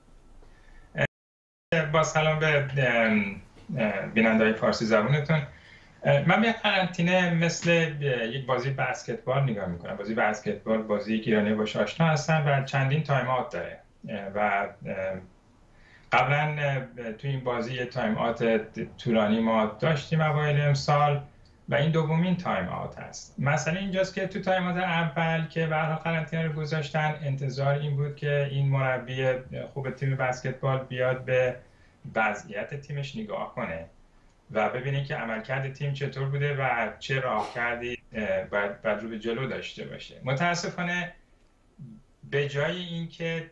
با سلام به بیننده‌های فارسی زبونتون. من به قرنطینه مثل یک بازی بسکتبال نگاه میکنم. بازی بسکتبال بازی که ایرانی باش آشنا هستن و چندین تایم آوت داره و قبلا توی این بازی تایم آوت طولانی ما داشتیم اوایل امسال و این دومین تایم آوت هست. مسئله اینجاست که تو تایم آوت اول که برها قرنطینه رو گذاشتن، انتظار این بود که این مربی خوب تیم بسکتبال بیاد به وضعیت تیمش نگاه کنه و ببینید که عملکرد تیم چطور بوده و چه راهکردی باید باید رو به جلو داشته باشه. متاسفانه به جای اینکه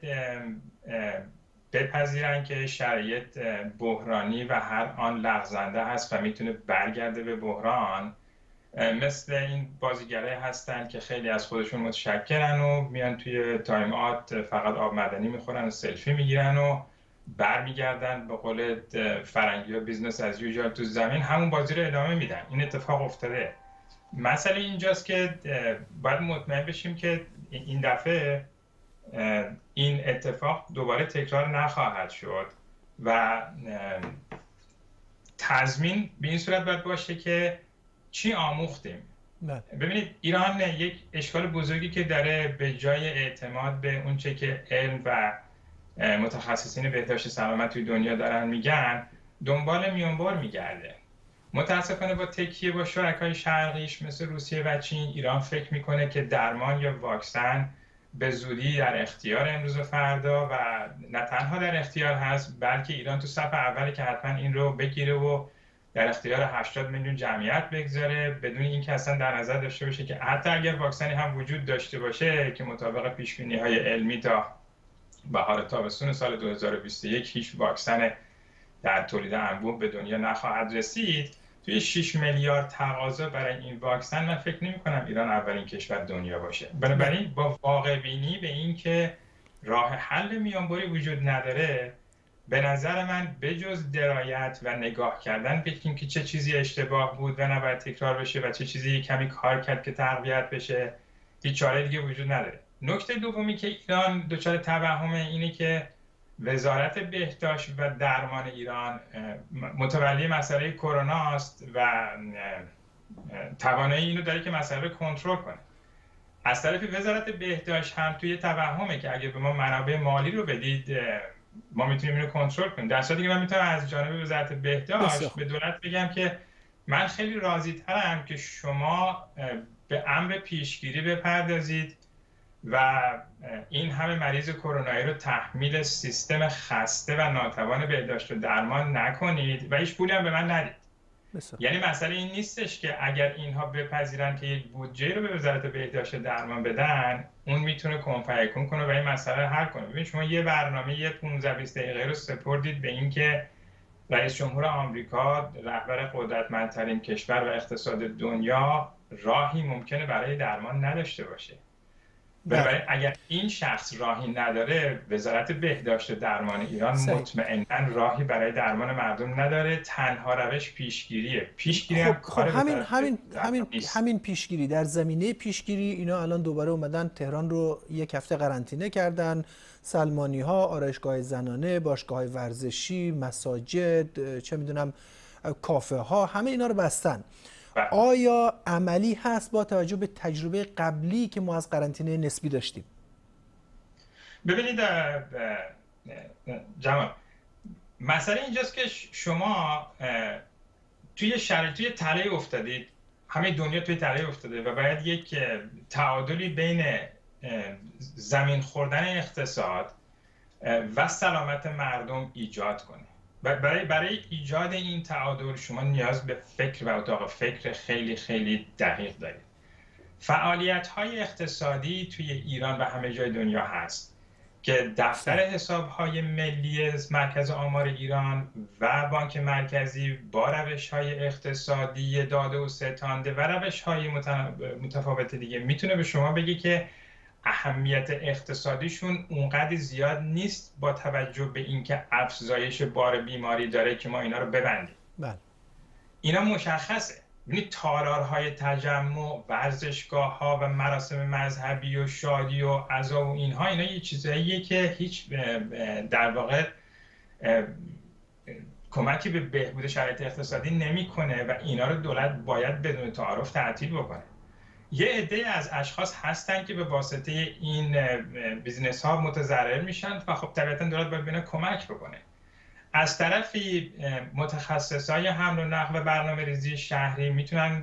بپذیرن که شرایط بحرانی و هر آن لغزنده هست و میتونه برگرده به بحران، مثل این بازیگرای هستن که خیلی از خودشون متشکرن و میان توی تایم آوت فقط آب معدنی میخورن و سلفی میگیرن و برمیگردن به قول فرنگی ها بیزنس از یوزوال تو زمین همون بازی رو ادامه میدن. این اتفاق افتاده. مسئله اینجاست که باید مطمئن بشیم که این دفعه این اتفاق دوباره تکرار نخواهد شد و تضمین به این صورت باید باشه که چی آموختیم. ببینید ایران یک اشکال بزرگی که داره، به جای اعتماد به اون چه که علم و متخصصین بهداشت سلامت توی دنیا دارن میگن، دنبال میانبر میگرده. متاسفانه با تکیه با شرکای شرقیش مثل روسیه و چین، ایران فکر میکنه که درمان یا واکسن به زودی در اختیار امروز و فردا و نه تنها در اختیار هست، بلکه ایران تو صف اولی که حتما این رو بگیره و در اختیار هشتاد میلیون جمعیت بگذاره، بدون اینکه اصلا در نظر داشته باشه که حتی اگر واکسنی هم وجود داشته باشه که مطابق پیش‌بینی‌های علمی تا بهار تابستون سال دو هزار و بیست و یک هیچ واکسن در تولید انبوه به دنیا نخواهد رسید. توی شش میلیارد تقاضا برای این واکسن من فکر نمی‌کنم ایران اولین کشور دنیا باشه. بنابراین با واقع بینی به این که راه حل میانبری وجود نداره، به نظر من بجز درایت و نگاه کردن ببینیم که چه چیزی اشتباه بود و نباید تکرار بشه و چه چیزی کمی کار کرد که تقویت بشه، هیچ چاره دیگه وجود نداره. نکته دومی که ایران دچار توهمه اینه که وزارت بهداشت و درمان ایران متولی مسئله کرونا است و توانایی اینو داره که مسئله رو کنترل کنه. از طرف وزارت بهداشت هم توی توهمه که اگه به ما منابع مالی رو بدید ما میتونیم اینو کنترل کنیم. در صورتی که من میتونم از جانب وزارت بهداشت به دولت بگم که من خیلی راضی ترم که شما به امر پیشگیری بپردازید و این همه مریض کرونایی رو تحمیل سیستم خسته و ناتوان بهداشت و درمان نکنید و هیچ پولی هم به من ندید. بسیار. یعنی مسئله این نیستش که اگر اینها بپذیرن که یک بودجه رو به وزارت بهداشت و درمان بدن، اون میتونه کنفیکون کنه و این مسئله رو حل کنه. ببین شما یه برنامه یه پانزده بیست دقیقه رو سپردید به این که رئیس جمهور آمریکا، رهبر قدرتمندترین کشور و اقتصاد دنیا، راهی ممکنه برای درمان نداشته باشه. بنابراین اگر این شخص راهی نداره، وزارت بهداشت و درمان ایران مطمئناً راهی برای درمان مردم نداره. تنها روش پیشگیریه. پیشگیری خب, هم خب همین همین همین همین پیشگیری، در زمینه پیشگیری اینا الان دوباره اومدن تهران رو یک هفته قرنطینه کردن. سلمانی ها، آرایشگاه زنانه، باشگاه ورزشی، مساجد، چه میدونم کافه ها، همه اینا رو بستن. آیا عملی هست با توجه به تجربه قبلی که ما از قرنطینه نسبی داشتیم؟ ببینید جمال، مسئله اینجاست که شما توی شرایط توی تله افتادید، همه دنیا توی تله افتاده و باید یک تعادلی بین زمین خوردن اقتصاد و سلامت مردم ایجاد کنه. برای برای ایجاد این تعادل شما نیاز به فکر و اتاق فکر خیلی خیلی دقیق دارید. فعالیت‌های اقتصادی توی ایران و همه جای دنیا هست که دفتر حساب‌های ملی مرکز آمار ایران و بانک مرکزی با روش‌های اقتصادی داده و ستانده و روش‌های متفاوت دیگه میتونه به شما بگه که اهمیت اقتصادیشون اونقدر زیاد نیست با توجه به اینکه افزایش بار بیماری داره که ما اینا رو ببندیم. بله. اینا مشخصه. یعنی تالارهای تجمع، ورزشگاه‌ها و مراسم مذهبی و شادی و عزا و اینها اینا یه چیزاییه که هیچ در واقع کمکی به بهبود شرایط اقتصادی نمیکنه و اینا رو دولت باید بدون تعارف تعطیل بکنه. یه عده از اشخاص هستن که به واسطه این بیزنس ها متضرر میشن و خب طبیعتا دولت باید بهشون کمک بکنه. از طرفی متخصصای حمل و نقل و برنامه‌ریزی شهری میتونن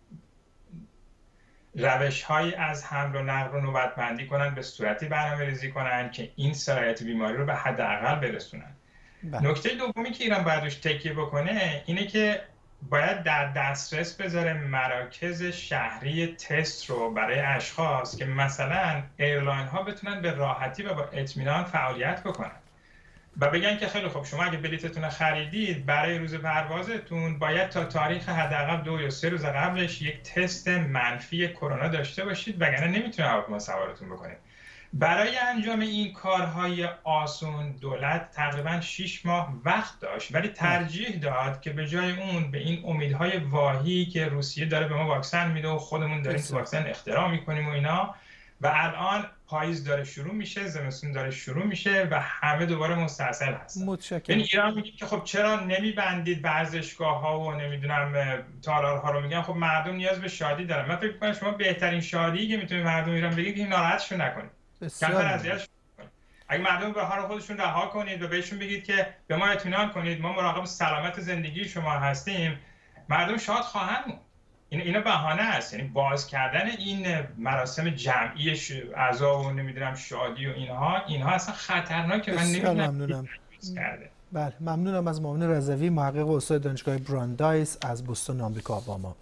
روش‌هایی از حمل و نقل رو نوبت‌بندی کنن، به صورتی برنامه‌ریزی کنن که این سرایت بیماری رو به حداقل برسونن. نکته دومی که ایران باید روش تکیه بکنه اینه که باید در دسترس بذاره مراکز شهری تست رو برای اشخاص که مثلا ایرلاین ها بتونن به راحتی و با اطمینان فعالیت بکنن و بگن که خیلی خوب شما اگه بلیتتون خریدید برای روز پروازتون باید تا تاریخ حداقل دو یا سه روز قبلش یک تست منفی کرونا داشته باشید وگرنه نمیتونه هواپیما سوارتون بکنید. برای انجام این کارهای آسون دولت تقریبا شش ماه وقت داشت ولی ترجیح داد که به جای اون به این امیدهای واهی که روسیه داره به ما واکسن میده و خودمون داریم تو واکسن اختراع میکنیم و اینا و الان پاییز داره شروع میشه، زمستون داره شروع میشه و همه دوباره مستعسل هستن. متشکرم. یعنی ایران میگه که خب چرا نمیبندید ورزشگاه ها و نمیدونم تالارها رو؟ میگن خب مردم نیاز به شادی دارن. من فکر میکنم شما بهترین شادی که میتونید مردم ایران بگید که ناراحتشون نکنید. کمتر اذیتشون کنید. اگه مردم به حال خودشون رها کنید و بهشون بگید که به ما اطمینان کنید ما مراقب سلامت زندگی شما هستیم، مردم شاد خواهند موند. این اینا بهانه است. یعنی باز کردن این مراسم جمعی عزا و نمیدونم شادی و اینها اینها اصلا خطرناکه. من نمیدونم کرده. بله ممنونم از معاون رضوی محقق و استاد دانشگاه براندایس از بوستون آمریکا با ما.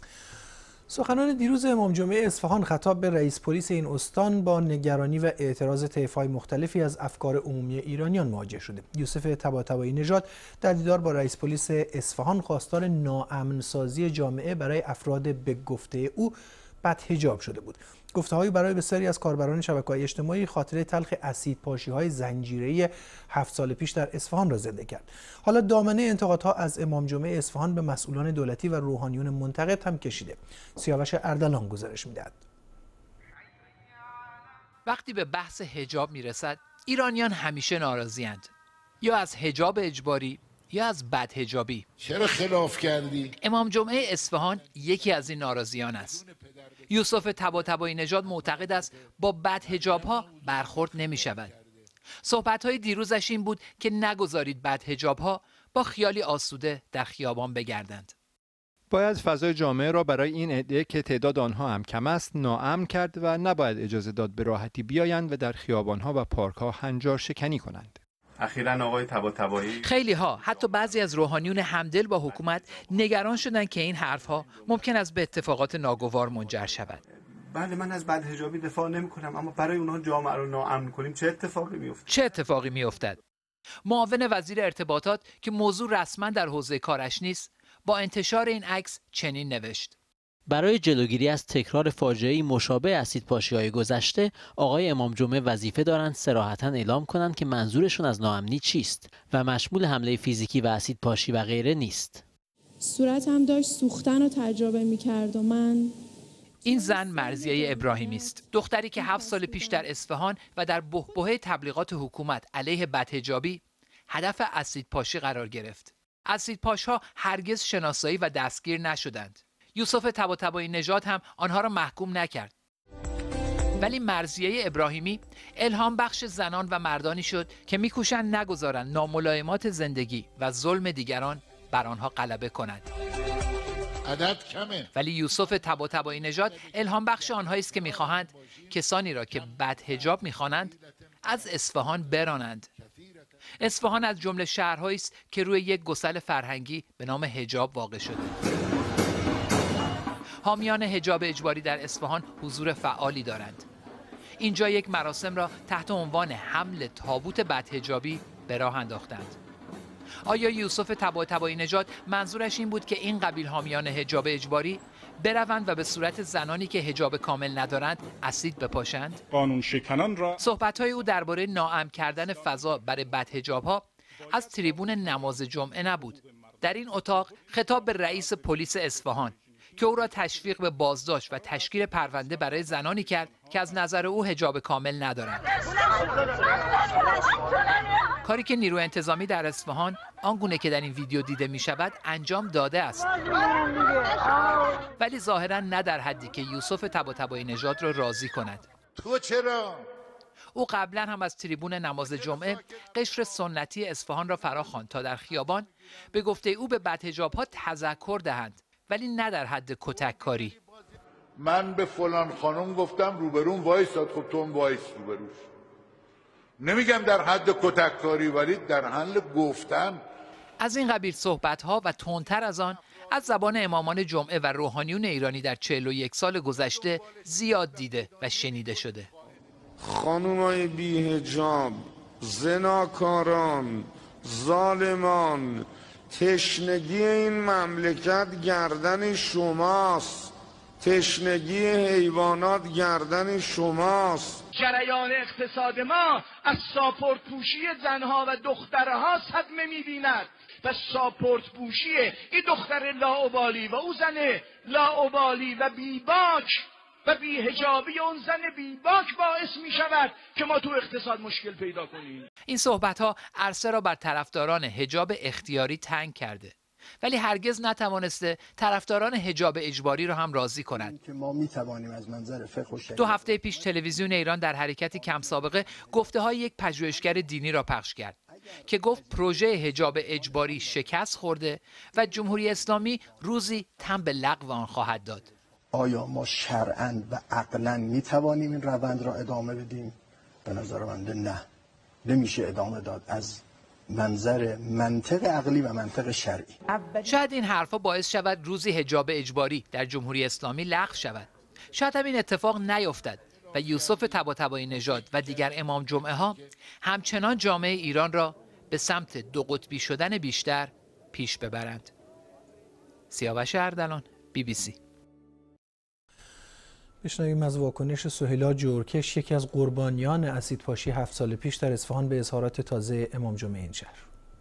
سخنان دیروز امام جمعه اصفهان خطاب به رئیس پلیس این استان با نگرانی و اعتراض طیف‌های مختلفی از افکار عمومی ایرانیان مواجه شده. یوسف طباطبایی نژاد در دیدار با رئیس پلیس اصفهان خواستار ناامن‌سازی جامعه برای افراد به گفته او بدحجاب شده بود. گفته‌هایی برای بسیاری از کاربران شبکه‌های اجتماعی خاطره تلخ اسیدپاشی‌های زنجیره‌ای هفت سال پیش در اصفهان را زنده کرد. حالا دامنه انتقادها از امام جمعه اصفهان به مسئولان دولتی و روحانیون منتقد هم کشیده. سیاوش اردلان گزارش می‌دهد. وقتی به بحث حجاب میرسد، ایرانیان همیشه ناراضی‌اند. یا از حجاب اجباری یا از بدحجابی. چرا خلاف کردی؟ امام جمعه اصفهان یکی از این ناراضیان است. یوسف طباطبایی نژاد معتقد است با بدحجاب‌ها برخورد نمی‌شود. صحبت‌های دیروزش این بود که نگذارید بدحجاب‌ها با خیالی آسوده در خیابان بگردند. باید فضای جامعه را برای این عده که تعداد آنها هم کم است ناامن کرد و نباید اجازه داد به راحتی بیایند و در خیابان‌ها و پارک‌ها هنجار شکنی کنند. اخیراً آقای طباطبایی خیلی ها حتی بعضی از روحانیون همدل با حکومت نگران شدند که این حرفها ممکن است به اتفاقات ناگوار منجر شود. بله من از بدحجابی دفاع نمی کنم اما برای اونها جامعه رو ناامن کنیم چه اتفاقی میافتد؟ چه اتفاقی میافتد؟ معاون وزیر ارتباطات که موضوع رسما در حوزه کارش نیست با انتشار این عکس چنین نوشت: برای جلوگیری از تکرار فاجعه‌ای مشابه اسیدپاشی‌های گذشته، آقای امام جمعه وظیفه دارند صراحتاً اعلام کنند که منظورشون از ناامنی چیست و مشمول حمله فیزیکی و اسیدپاشی و غیره نیست. صورتم داشت سوختن رو تجربه می‌کرد و من این زن مرضیه ابراهیمی است، دختری که هفت سال پیش در اصفهان و در بحبوحه تبلیغات حکومت علیه بدحجابی هدف اسیدپاشی قرار گرفت. اسیدپاش‌ها هرگز شناسایی و دستگیر نشدند. یوسف طباطبایی نژاد هم آنها را محکوم نکرد. ولی مرضیه ابراهیمی الهام بخش زنان و مردانی شد که میکوشند نگذارند ناملایمات زندگی و ظلم دیگران بر آنها غلبه کند. عدد کمه. ولی یوسف طباطبایی نژاد الهام بخش آنهایی است که میخواهند کسانی را که بدحجاب میخوانند از اصفهان برانند. اصفهان از جمله شهرهایی است که روی یک گسل فرهنگی به نام حجاب واقع شده. حامیان حجاب اجباری در اصفهان حضور فعالی دارند. اینجا یک مراسم را تحت عنوان حمل تابوت بدحجابی به راه انداختند. آیا یوسف طباطبایی نژاد منظورش این بود که این قبیل حامیان حجاب اجباری بروند و به صورت زنانی که حجاب کامل ندارند اسید بپاشند؟ قانون شکنان را صحبت‌های او درباره ناامن کردن فضا برای بدحجاب‌ها از تریبون نماز جمعه نبود. در این اتاق خطاب به رئیس پلیس اصفهان که او را تشویق به بازداشت و تشکیل پرونده برای زنانی کرد که از نظر او حجاب کامل ندارند. کاری که نیروی انتظامی در اصفهان آنگونه که در این ویدیو دیده می شود انجام داده است، ولی ظاهرا نه در حدی که یوسف طباطبایی نژاد را راضی کند. تو چرا؟ او قبلا هم از تریبون نماز جمعه قشر سنتی اصفهان را فرا خواند تا در خیابان به گفته او به بدحجاب‌ها تذکر دهند، ولی نه در حد کتک کاری. من به فلان خانم گفتم روبرون وایساد، خب تو هم وایس روبروش. نمیگم در حد کتک کاری، ولی در حد گفتن. از این قبیل صحبت‌ها و تندتر از آن از زبان امامان جمعه و روحانیون ایرانی در چهل و یک سال گذشته زیاد دیده و شنیده شده. خانومای بی‌حجاب، زناکاران، ظالمان، تشنگی این مملکت گردن شماست، تشنگی حیوانات گردن شماست. جریان اقتصاد ما از ساپورت پوشی زنها و دخترها صدمه می‌بیند و ساپورت پوشی این دختر لاابالی و او زن لاابالی و بیباک و بی‌حجابی اون زن بیباک باعث می شود که ما تو اقتصاد مشکل پیدا کنیم. این صحبت‌ها عرصه را بر طرفداران حجاب اختیاری تنگ کرده، ولی هرگز نتوانسته طرفداران حجاب اجباری را هم راضی کند. که ما می توانیم از منظر فقه و شریعت. دو هفته پیش تلویزیون ایران در حرکتی کم سابقه گفته‌های یک پژوهشگر دینی را پخش کرد که گفت پروژه حجاب اجباری شکست خورده و جمهوری اسلامی روزی تن به لغو آن خواهد داد. آیا ما شرعاً و عقلاً می توانیم این روند را ادامه بدیم؟ به نظر من نه، نمیشه ادامه داد از منظر منطق عقلی و منطق شرعی. شاید این حرفا باعث شود روزی حجاب اجباری در جمهوری اسلامی لغو شود. شاید هم این اتفاق نیفتد و یوسف طباطبایی نژاد و دیگر امام جمعه ها همچنان جامعه ایران را به سمت دو قطبی شدن بیشتر پیش ببرند. سیاوش اردلان، بی بی سی. بشنویم از واکنش سهیلا جورکش، یکی از قربانیان اسیدپاشی هفت سال پیش در اصفهان، به اظهارات تازه امام جمعه این شهر.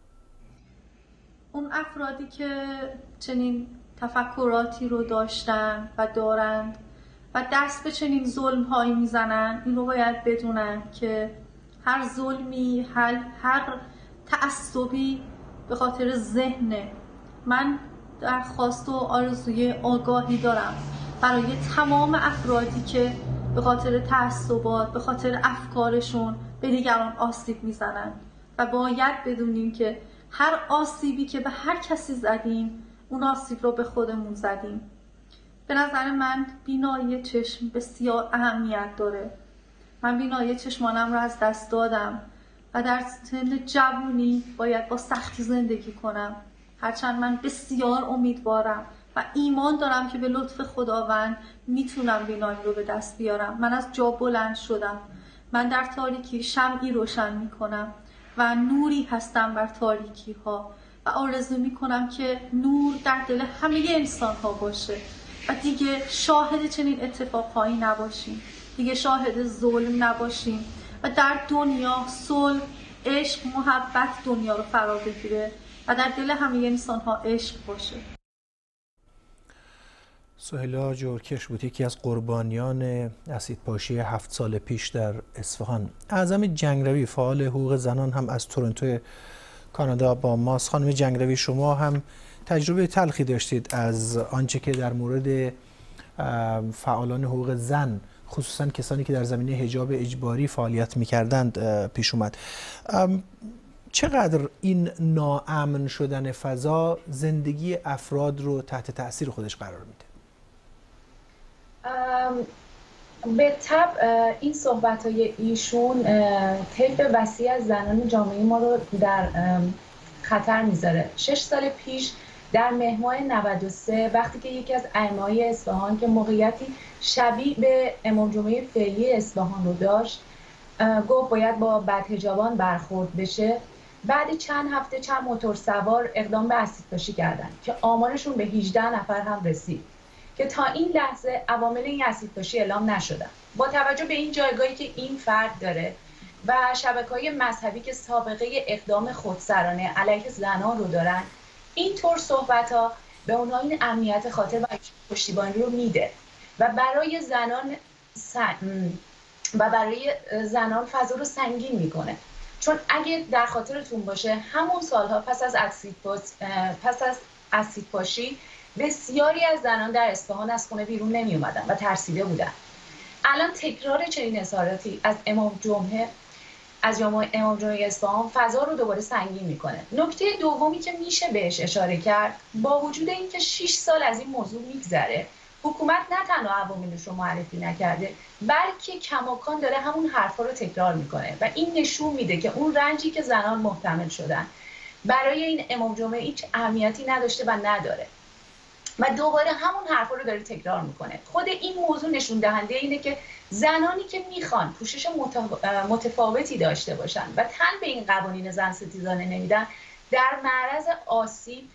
اون افرادی که چنین تفکراتی رو داشتن و دارند و دست به چنین ظلم هایی میزنن، این رو باید بدونن که هر ظلمی، هر, هر تعصبی به خاطر ذهنه. من درخواست و آرزوی آگاهی دارم برای تمام افرادی که به خاطر تعصبات، به خاطر افکارشون به دیگران آسیب میزنن و باید بدونیم که هر آسیبی که به هر کسی زدیم، اون آسیب رو به خودمون زدیم. به نظر من بینایی چشم بسیار اهمیت داره. من بینایی چشمانم رو از دست دادم و در سن جوانی باید با سختی زندگی کنم. هرچند من بسیار امیدوارم و ایمان دارم که به لطف خداوند میتونم بینایی رو به دست بیارم. من از جا بلند شدم. من در تاریکی شمعی روشن میکنم و نوری هستم بر تاریکی ها و آرزو میکنم که نور در دل همه انسان ها باشه و دیگه شاهد چنین اتفاقهایی نباشیم، دیگه شاهد ظلم نباشیم و در دنیا صلح، عشق، محبت دنیا رو فرا بگیره و در دل همه انسان ها عشق باشه. سهیلا جورکش بود، یکی از قربانیان اسیدپاشی هفت سال پیش در اصفهان. اعظم جنگروی، فعال حقوق زنان، هم از تورنتو کانادا با ماست. خانم جنگروی، شما هم تجربه تلخی داشتید از آنچه که در مورد فعالان حقوق زن، خصوصا کسانی که در زمینه حجاب اجباری فعالیت می‌کردند، پیش اومد. چقدر این ناامن شدن فضا زندگی افراد رو تحت تأثیر خودش قرار میده؟ به طبع این صحبت‌های ایشون طیف وسیع از زنان جامعه ما رو در خطر میذاره. شش سال پیش در مهر ماه نود و سه وقتی که یکی از ائمه‌های اصفهان که موقعیتی شبیه به امام جمعه فعلی اصفهان رو داشت گفت باید با بدحجابان برخورد بشه، بعد چند هفته چند موتور سوار اقدام به اسیدپاشی کردن که آمارشون به هجده نفر هم رسید که تا این لحظه عوامل این اسیدپاشی اعلام نشدن. با توجه به این جایگاهی که این فرد داره و شبکه‌های مذهبی که سابقه اقدام خودسرانه علیه زنان رو دارن، این طور صحبت‌ها به اونها این امنیت خاطر و پشتیبانی رو میده و برای زنان سن... و برای زنان فضا رو سنگین میکنه. چون اگه در خاطرتون باشه همون سالها پس از اسیدپاش... پس از اسیدپاشی بسیاری از زنان در اصفهان از خونه بیرون نمی اومدن و ترسیده بودن. الان تکرار چنین اظهاراتی از امام جمعه از امام جمعه اصفهان فضا رو دوباره سنگین میکنه. نکته دومی که میشه بهش اشاره کرد، با وجود اینکه شش سال از این موضوع میگذره، حکومت نه تنها عواملش رو معرفی نکرده بلکه کماکان داره همون حرفا رو تکرار میکنه و این نشون میده که اون رنجی که زنان محتمل شدن برای این امام جمعه هیچ اهمیتی نداشته و نداره و دوباره همون حرفا رو داره تکرار میکنه. خود این موضوع نشون دهنده اینه که زنانی که میخوان پوشش متفاوتی داشته باشن و تن به این قوانین زن ستیزانه نمیدن در معرض آسیب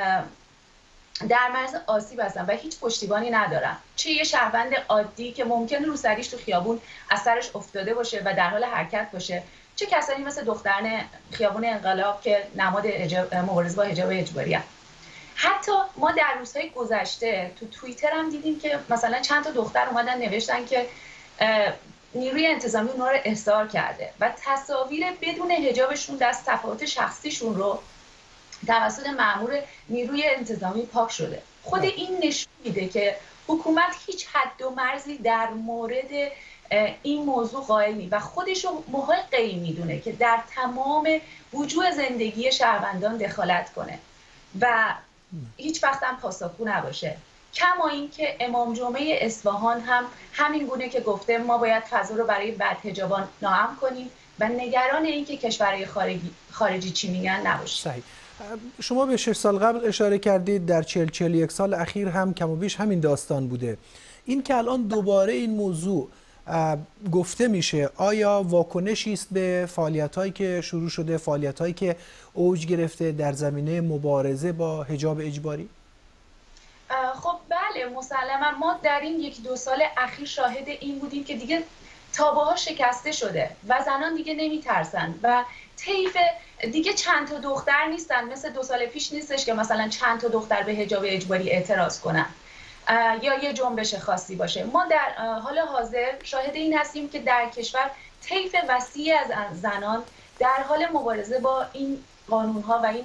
در معرض آسیب هستن و هیچ پشتیبانی ندارن. چه یه شهروند عادی که ممکنه روسریش تو خیابون از سرش افتاده باشه و در حال حرکت باشه، چه کسانی مثل دختران خیابون انقلاب که نماد مبارزه با حجاب اجباری هست. حتی ما در روزهای گذشته تو توییتر هم دیدیم که مثلا چند تا دختر اومدن نوشتن که نیروی انتظامی اونها رو احضار کرده و تصاویر بدون حجابشون در صفحات شخصیشون رو توسط مأمور نیروی انتظامی پاک شده. خود این نشون میده که حکومت هیچ حد و مرزی در مورد این موضوع قائل نیست و خودش رو محقی میدونه که در تمام وجوه زندگی شهروندان دخالت کنه و هیچ وقت هم پاسخگو نباشه. کما اینکه امام جمعه اصفهان هم همین گونه که گفته ما باید فضا رو برای بدحجابان ناامن کنیم و نگران اینکه کشورهای خارجی خارجی چی میگن نباشه. صحیح. شما به شش سال قبل اشاره کردید، در چهل چهل یک سال اخیر هم کم و بیش همین داستان بوده. این که الان دوباره این موضوع گفته میشه، آیا واکنشی است به فعالیت‌هایی که شروع شده، فعالیت‌هایی که اوج گرفته در زمینه مبارزه با حجاب اجباری؟ خب بله، مسلما ما در این یکی دو سال اخیر شاهد این بودیم که دیگه تابوها شکسته شده و زنان دیگه نمیترسن و طیف دیگه چند تا دختر نیستن، مثل دو سال پیش نیستش که مثلا چند تا دختر به حجاب اجباری اعتراض کنن یا یه جنبش خاصی باشه. ما در حال حاضر شاهد این هستیم که در کشور طیف وسیعی از زنان در حال مبارزه با این قانون‌ها و این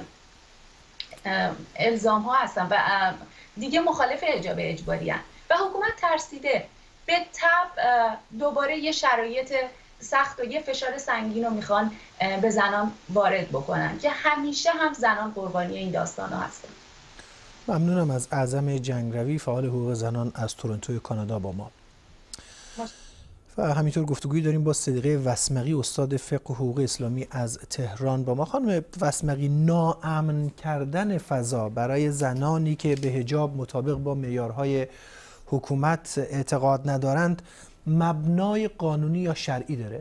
الزام‌ها هستن و دیگه مخالف حجاب اجباری هستن و حکومت ترسیده به تبع دوباره یه شرایط سخت و یه فشار سنگین رو میخوان به زنان وارد بکنن که همیشه هم زنان قربانی این داستان ها هستن. ممنونم از اعظم جنگروی، فعال حقوق زنان از تورنتو کانادا با ما. و همینطور گفتگویی داریم با صدیقه وسمقی، استاد فقه و حقوق اسلامی از تهران با ما. خانم وسمقی، ناامن کردن فضا برای زنانی که به حجاب مطابق با معیارهای حکومت اعتقاد ندارند مبنای قانونی یا شرعی داره؟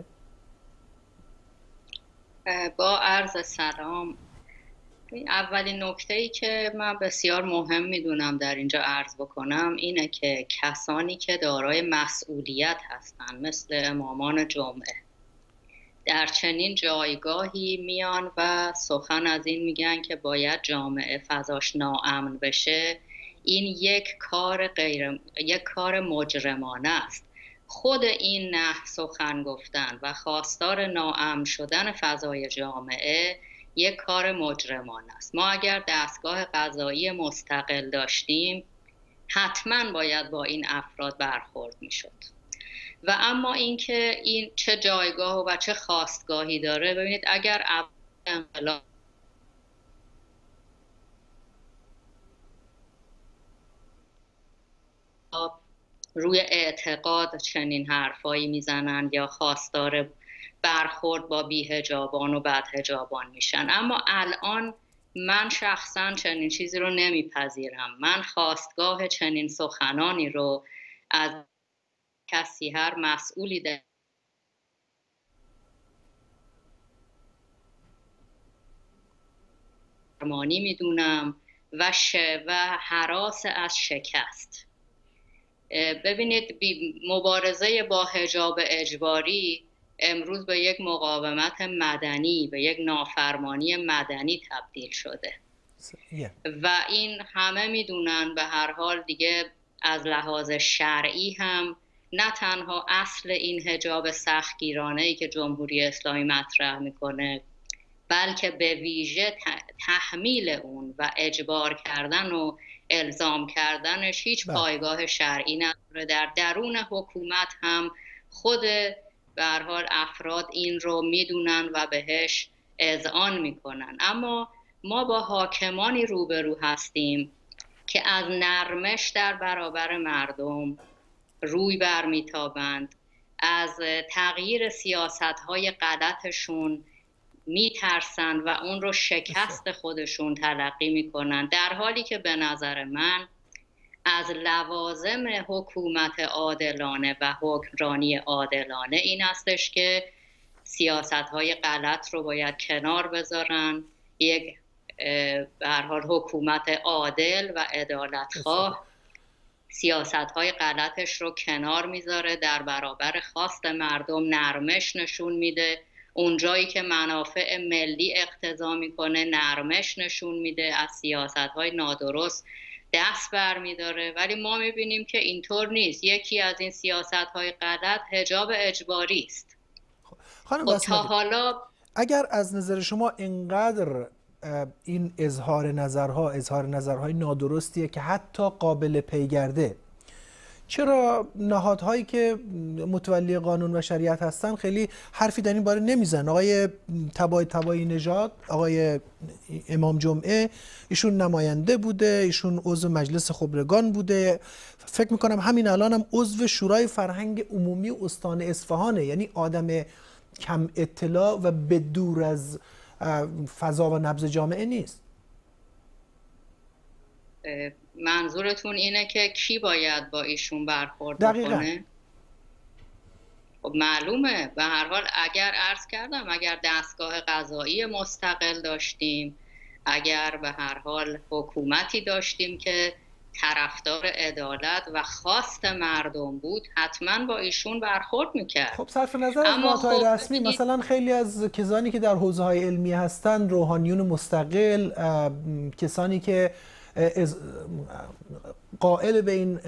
با عرض سلام، اولین نکته‌ای که من بسیار مهم میدونم در اینجا عرض بکنم اینه که کسانی که دارای مسئولیت هستند مثل امامان جمعه در چنین جایگاهی میان و سخن از این میگن که باید جامعه فضاش ناامن بشه. این یک کار غیر یک کار مجرمانه است. خود این نحو سخن گفتن و خواستار ناامن شدن فضای جامعه یک کار مجرمانه است. ما اگر دستگاه قضایی مستقل داشتیم حتما باید با این افراد برخورد میشد. و اما اینکه این چه جایگاه و چه خواستگاهی داره، ببینید اگر انقلاب روی اعتقاد چنین حرفایی میزنن یا خواستار برخورد با بی‌حجابان و بدحجابان میشن، اما الان من شخصا چنین چیزی رو نمیپذیرم. من خواستگاه چنین سخنانی رو از کسی هر مسئولی در درمانی میدونم و ش و هراس از شکست. ببینید مبارزه با حجاب اجباری امروز به یک مقاومت مدنی، به یک نافرمانی مدنی تبدیل شده و این همه میدونن. به هر حال دیگه از لحاظ شرعی هم نه تنها اصل این حجاب سختگیرانه‌ای که جمهوری اسلامی مطرح میکنه، بلکه به ویژه تحمیل اون و اجبار کردن و الزام کردنش هیچ پایگاه شرعی نداره. در درون حکومت هم خود به هر حال افراد این رو میدونن و بهش اذعان میکنن. اما ما با حاکمانی روبرو هستیم که از نرمش در برابر مردم روی برمیتابند، از تغییر سیاست‌های غلطشون میترسن و اون رو شکست خودشون تلقی میکنن، در حالی که به نظر من از لوازم حکومت عادلانه و حکمرانی عادلانه این هستش که سیاست‌های غلط رو باید کنار بذارن. یک به هر حال حکومت عادل و عدالتخواه سیاست‌های غلطش رو کنار میذاره، در برابر خواست مردم نرمش نشون میده، اونجایی که منافع ملی اقتضا میکنه نرمش نشون میده، از سیاست‌های نادرست دست برمیداره. ولی ما میبینیم که اینطور نیست. یکی از این سیاست‌های غلط حجاب اجباری است. خانم تا حالا اگر از نظر شما اینقدر این اظهار نظرها اظهار نظرهای نادرستیه که حتی قابل پیگرده، چرا نهادهایی که متولی قانون و شریعت هستن خیلی حرفی در این باره نمیزنن؟ آقای تبای تبایی نژاد، آقای امام جمعه، ایشون نماینده بوده، ایشون عضو مجلس خبرگان بوده، فکر میکنم همین الان هم عضو شورای فرهنگ عمومی استان اصفهانه. یعنی آدم کم اطلاع و به دور از فضا و نبض جامعه نیست. منظورتون اینه که کی باید با ایشون برخورد بکنه؟ خب معلومه. به هر حال اگر عرض کردم اگر دستگاه قضایی مستقل داشتیم، اگر به هر حال حکومتی داشتیم که طرفدار عدالت و خواست مردم بود، حتما با ایشون برخورد میکرد. خب صرف نظر از نهادهای خب رسمی، مثلا خیلی از کسانی که در حوزه‌های علمی هستن، روحانیون مستقل، کسانی که از قائل به این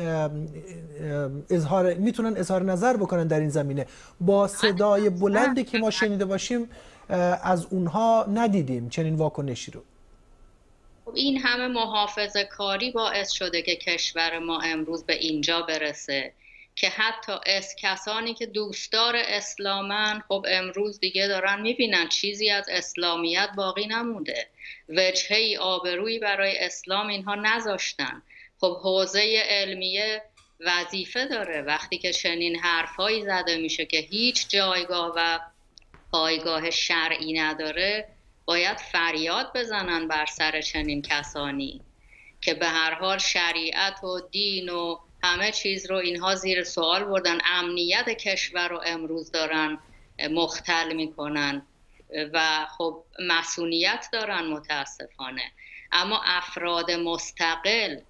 اظهار میتونن اظهار نظر بکنن در این زمینه، با صدای بلندی که ما شنیده باشیم از اونها ندیدیم چنین واکنشی رو. این همه محافظه کاری باعث شده که کشور ما امروز به اینجا برسه که حتی از کسانی که دوستدار اسلامن، خب امروز دیگه دارن میبینن چیزی از اسلامیت باقی نمونده، وجهی آبرویی برای اسلام اینها نذاشتن. خب حوزه علمیه وظیفه داره وقتی که چنین حرفایی زده میشه که هیچ جایگاه و پایگاه شرعی نداره، باید فریاد بزنن بر سر چنین کسانی که به هر حال شریعت و دین و همه چیز رو اینها زیر سوال بردن، امنیت کشور رو امروز دارن مختل میکنن و خب مسئولیت دارن متاسفانه. اما افراد مستقل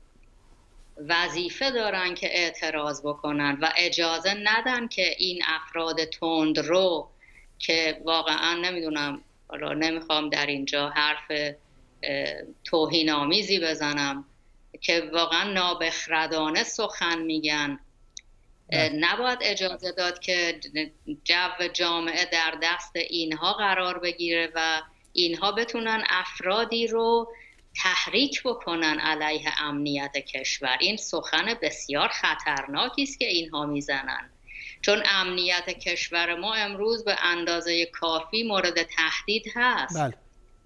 وظیفه دارن که اعتراض بکنن و اجازه ندن که این افراد تندرو که واقعا نمیدونم، حالا نمیخوام در اینجا حرف توهین‌آمیزی بزنم، که واقعا نابخردانه سخن میگن، نباید اجازه داد که جو جامعه در دست اینها قرار بگیره و اینها بتونن افرادی رو تحریک بکنن علیه امنیت کشور. این سخن بسیار خطرناکی است که اینها میزنن، چون امنیت کشور ما امروز به اندازه کافی مورد تهدید هست. بله.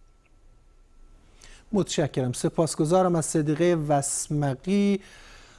متشکرم. سپاسگزارم از صدیقه وسمقی،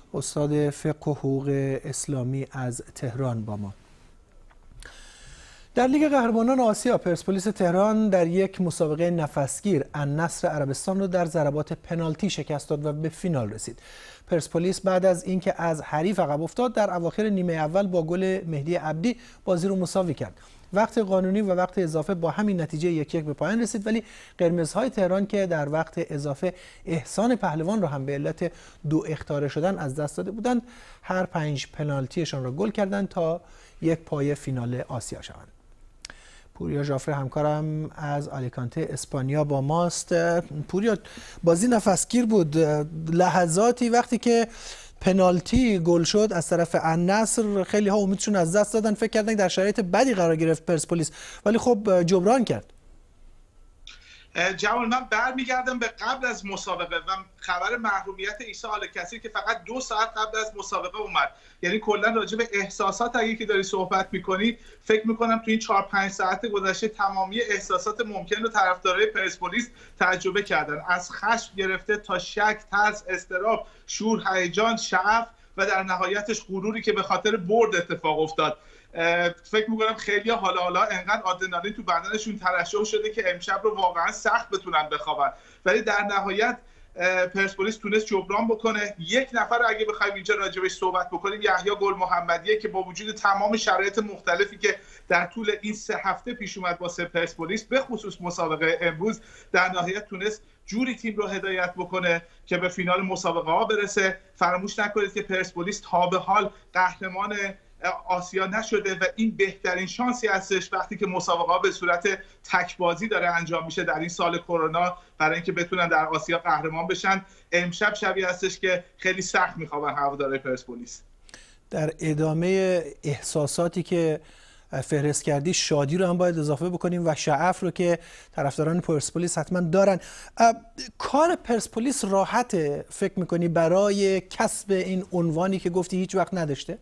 استاد فقه و حقوق اسلامی از تهران با ما. در لیگ قهرمانان آسیا پرسپولیس تهران در یک مسابقه نفسگیر النصر عربستان رو در ضربات پنالتی شکست داد و به فینال رسید. پرسپولیس بعد از اینکه از حریف عقب افتاد در اواخر نیمه اول با گل مهدی عبدی بازی رو مساوی کرد. وقت قانونی و وقت اضافه با همین نتیجه یک یک به پایان رسید، ولی قرمزهای تهران که در وقت اضافه احسان پهلوان رو هم به علت دو اخطاره شدن از دست داده بودند، هر پنج پنالتیشان را گل کردند تا یک پای فینال آسیا شوند. پوریا ژافره همکارم از آلیکانته اسپانیا با ماست. پوریا، بازی نفسگیر بود، لحظاتی وقتی که پنالتی گل شد از طرف النصر خیلی ها امیدشون از دست دادن، فکر کردن در شرایط بدی قرار گرفت پرسپولیس، ولی خب جبران کرد. جوان، من برمیگردم به قبل از مسابقه و خبر محرومیت عیسی آل‌کثیر که فقط دو ساعت قبل از مسابقه اومد. یعنی کلا راجع به احساسات اگه که داری صحبت میکنی، فکر میکنم تو این چهار پنج ساعت گذشته تمامی احساسات ممکن رو طرفدارای پرسپولیس تجربه کردن، از خشم گرفته تا شک، ترس، اضطراب، شور، هیجان، شعف و در نهایتش غروری که به خاطر برد اتفاق افتاد. فکر میکنم خیلی حالا حالا انقدر آدرنالین تو بدنشون ترشح شده که امشب رو واقعا سخت بتونن بخوابن، ولی در نهایت پرسپولیس تونست جبران بکنه. یک نفر اگه بخوایم اینجا راجبش صحبت بکنیم، یحیی گل محمدیه که با وجود تمام شرایط مختلفی که در طول این سه هفته پیش اومد واسه پرسپولیس، به خصوص مسابقه امروز، در نهایت تونست جوری تیم رو هدایت بکنه که به فینال مسابقه ها برسه. فراموش نکنید که پرسپولیس تا به حال قهرمان آسیا نشده و این بهترین شانسی هستش وقتی که مسابقه ها به صورت تکبازی داره انجام میشه در این سال کرونا، برای اینکه بتونن در آسیا قهرمان بشن. امشب شبی هستش که خیلی سخت میخوابن هوادارهای پرسپولیس. در ادامه احساساتی که فهرست کردی، شادی رو هم باید اضافه بکنیم و شعف رو که طرفداران پرسپولیس حتما دارن. کار پرسپولیس راحته فکر میکنی برای کسب این عنوانی که گفتی هیچ وقت نداشته؟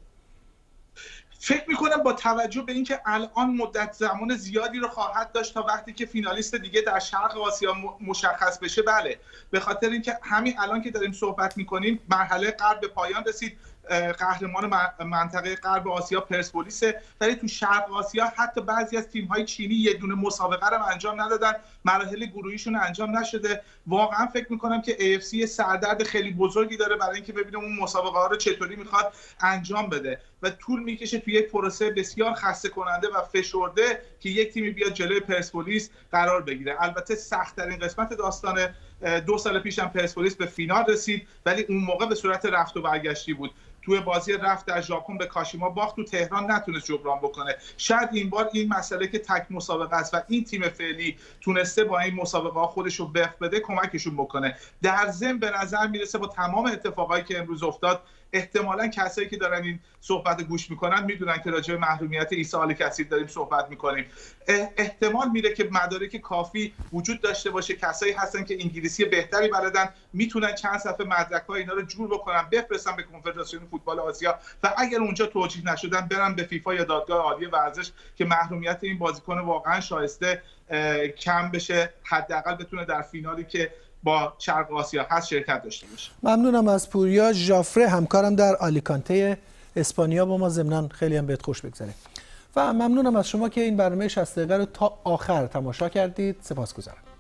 فکر میکنم با توجه به اینکه الان مدت زمان زیادی رو خواهد داشت تا وقتی که فینالیست دیگه در شرق آسیا مشخص بشه، بله، به خاطر اینکه همین الان که داریم صحبت میکنیم مرحله غرب به پایان رسید، قهرمان منطقه غرب آسیا پرسپولیسه، ولی تو شرق آسیا حتی بعضی از تیم‌های چینی یه دونه مسابقه رو انجام ندادن، مراحل گروهیشون انجام نشده. واقعا فکر میکنم که ای اف سی سردرد خیلی بزرگی داره برای اینکه ببینه اون مسابقه ها رو چطوری میخواد انجام بده و طول میکشه توی یک پروسه بسیار خسته کننده و فشرده که یک تیمی بیاد جلوی پرسپولیس قرار بگیره. البته سخت ترین قسمت داستان دو سال پیش هم پرسپولیس به فینال رسید، ولی اون موقع به صورت رفت و برگشتی بود. توی بازی رفت در ژاپن به کاشیما باخت، تو تهران نتونست جبران بکنه. شاید این بار این مسئله که تک مسابقه است و این تیم فعلی تونسته با این مسابقه ها خودش رو بخ بده کمکشون بکنه. در ضمن به نظر میرسه با تمام اتفاقایی که امروز افتاد، احتمالاً کسایی که دارن این صحبت گوش میکنن میدونن که راجع به محرومیت عیسی آل‌کثیر داریم صحبت میکنیم. احتمال میره که مدارک کافی وجود داشته باشه، کسایی هستن که انگلیسی بهتری بلدن، میتونن چند صفحه مدرک‌ها اینا رو جور بکنن بفرستن به کنفدراسیون فوتبال آسیا و اگر اونجا توجیه نشدن برن به فیفا یا دادگاه عالی ورزش که محرومیت این بازیکن واقعا شایسته کم بشه، حداقل بتونه در فینالی که با شرق آسیا هست شرکت داشته باشه. ممنونم از پوریا ژافره همکارم در آلیکانته اسپانیا با ما. ضمناً خیلی هم بهت خوش بگذره و ممنونم از شما که این برنامه شصت دقیقه رو تا آخر تماشا کردید. سپاسگزارم.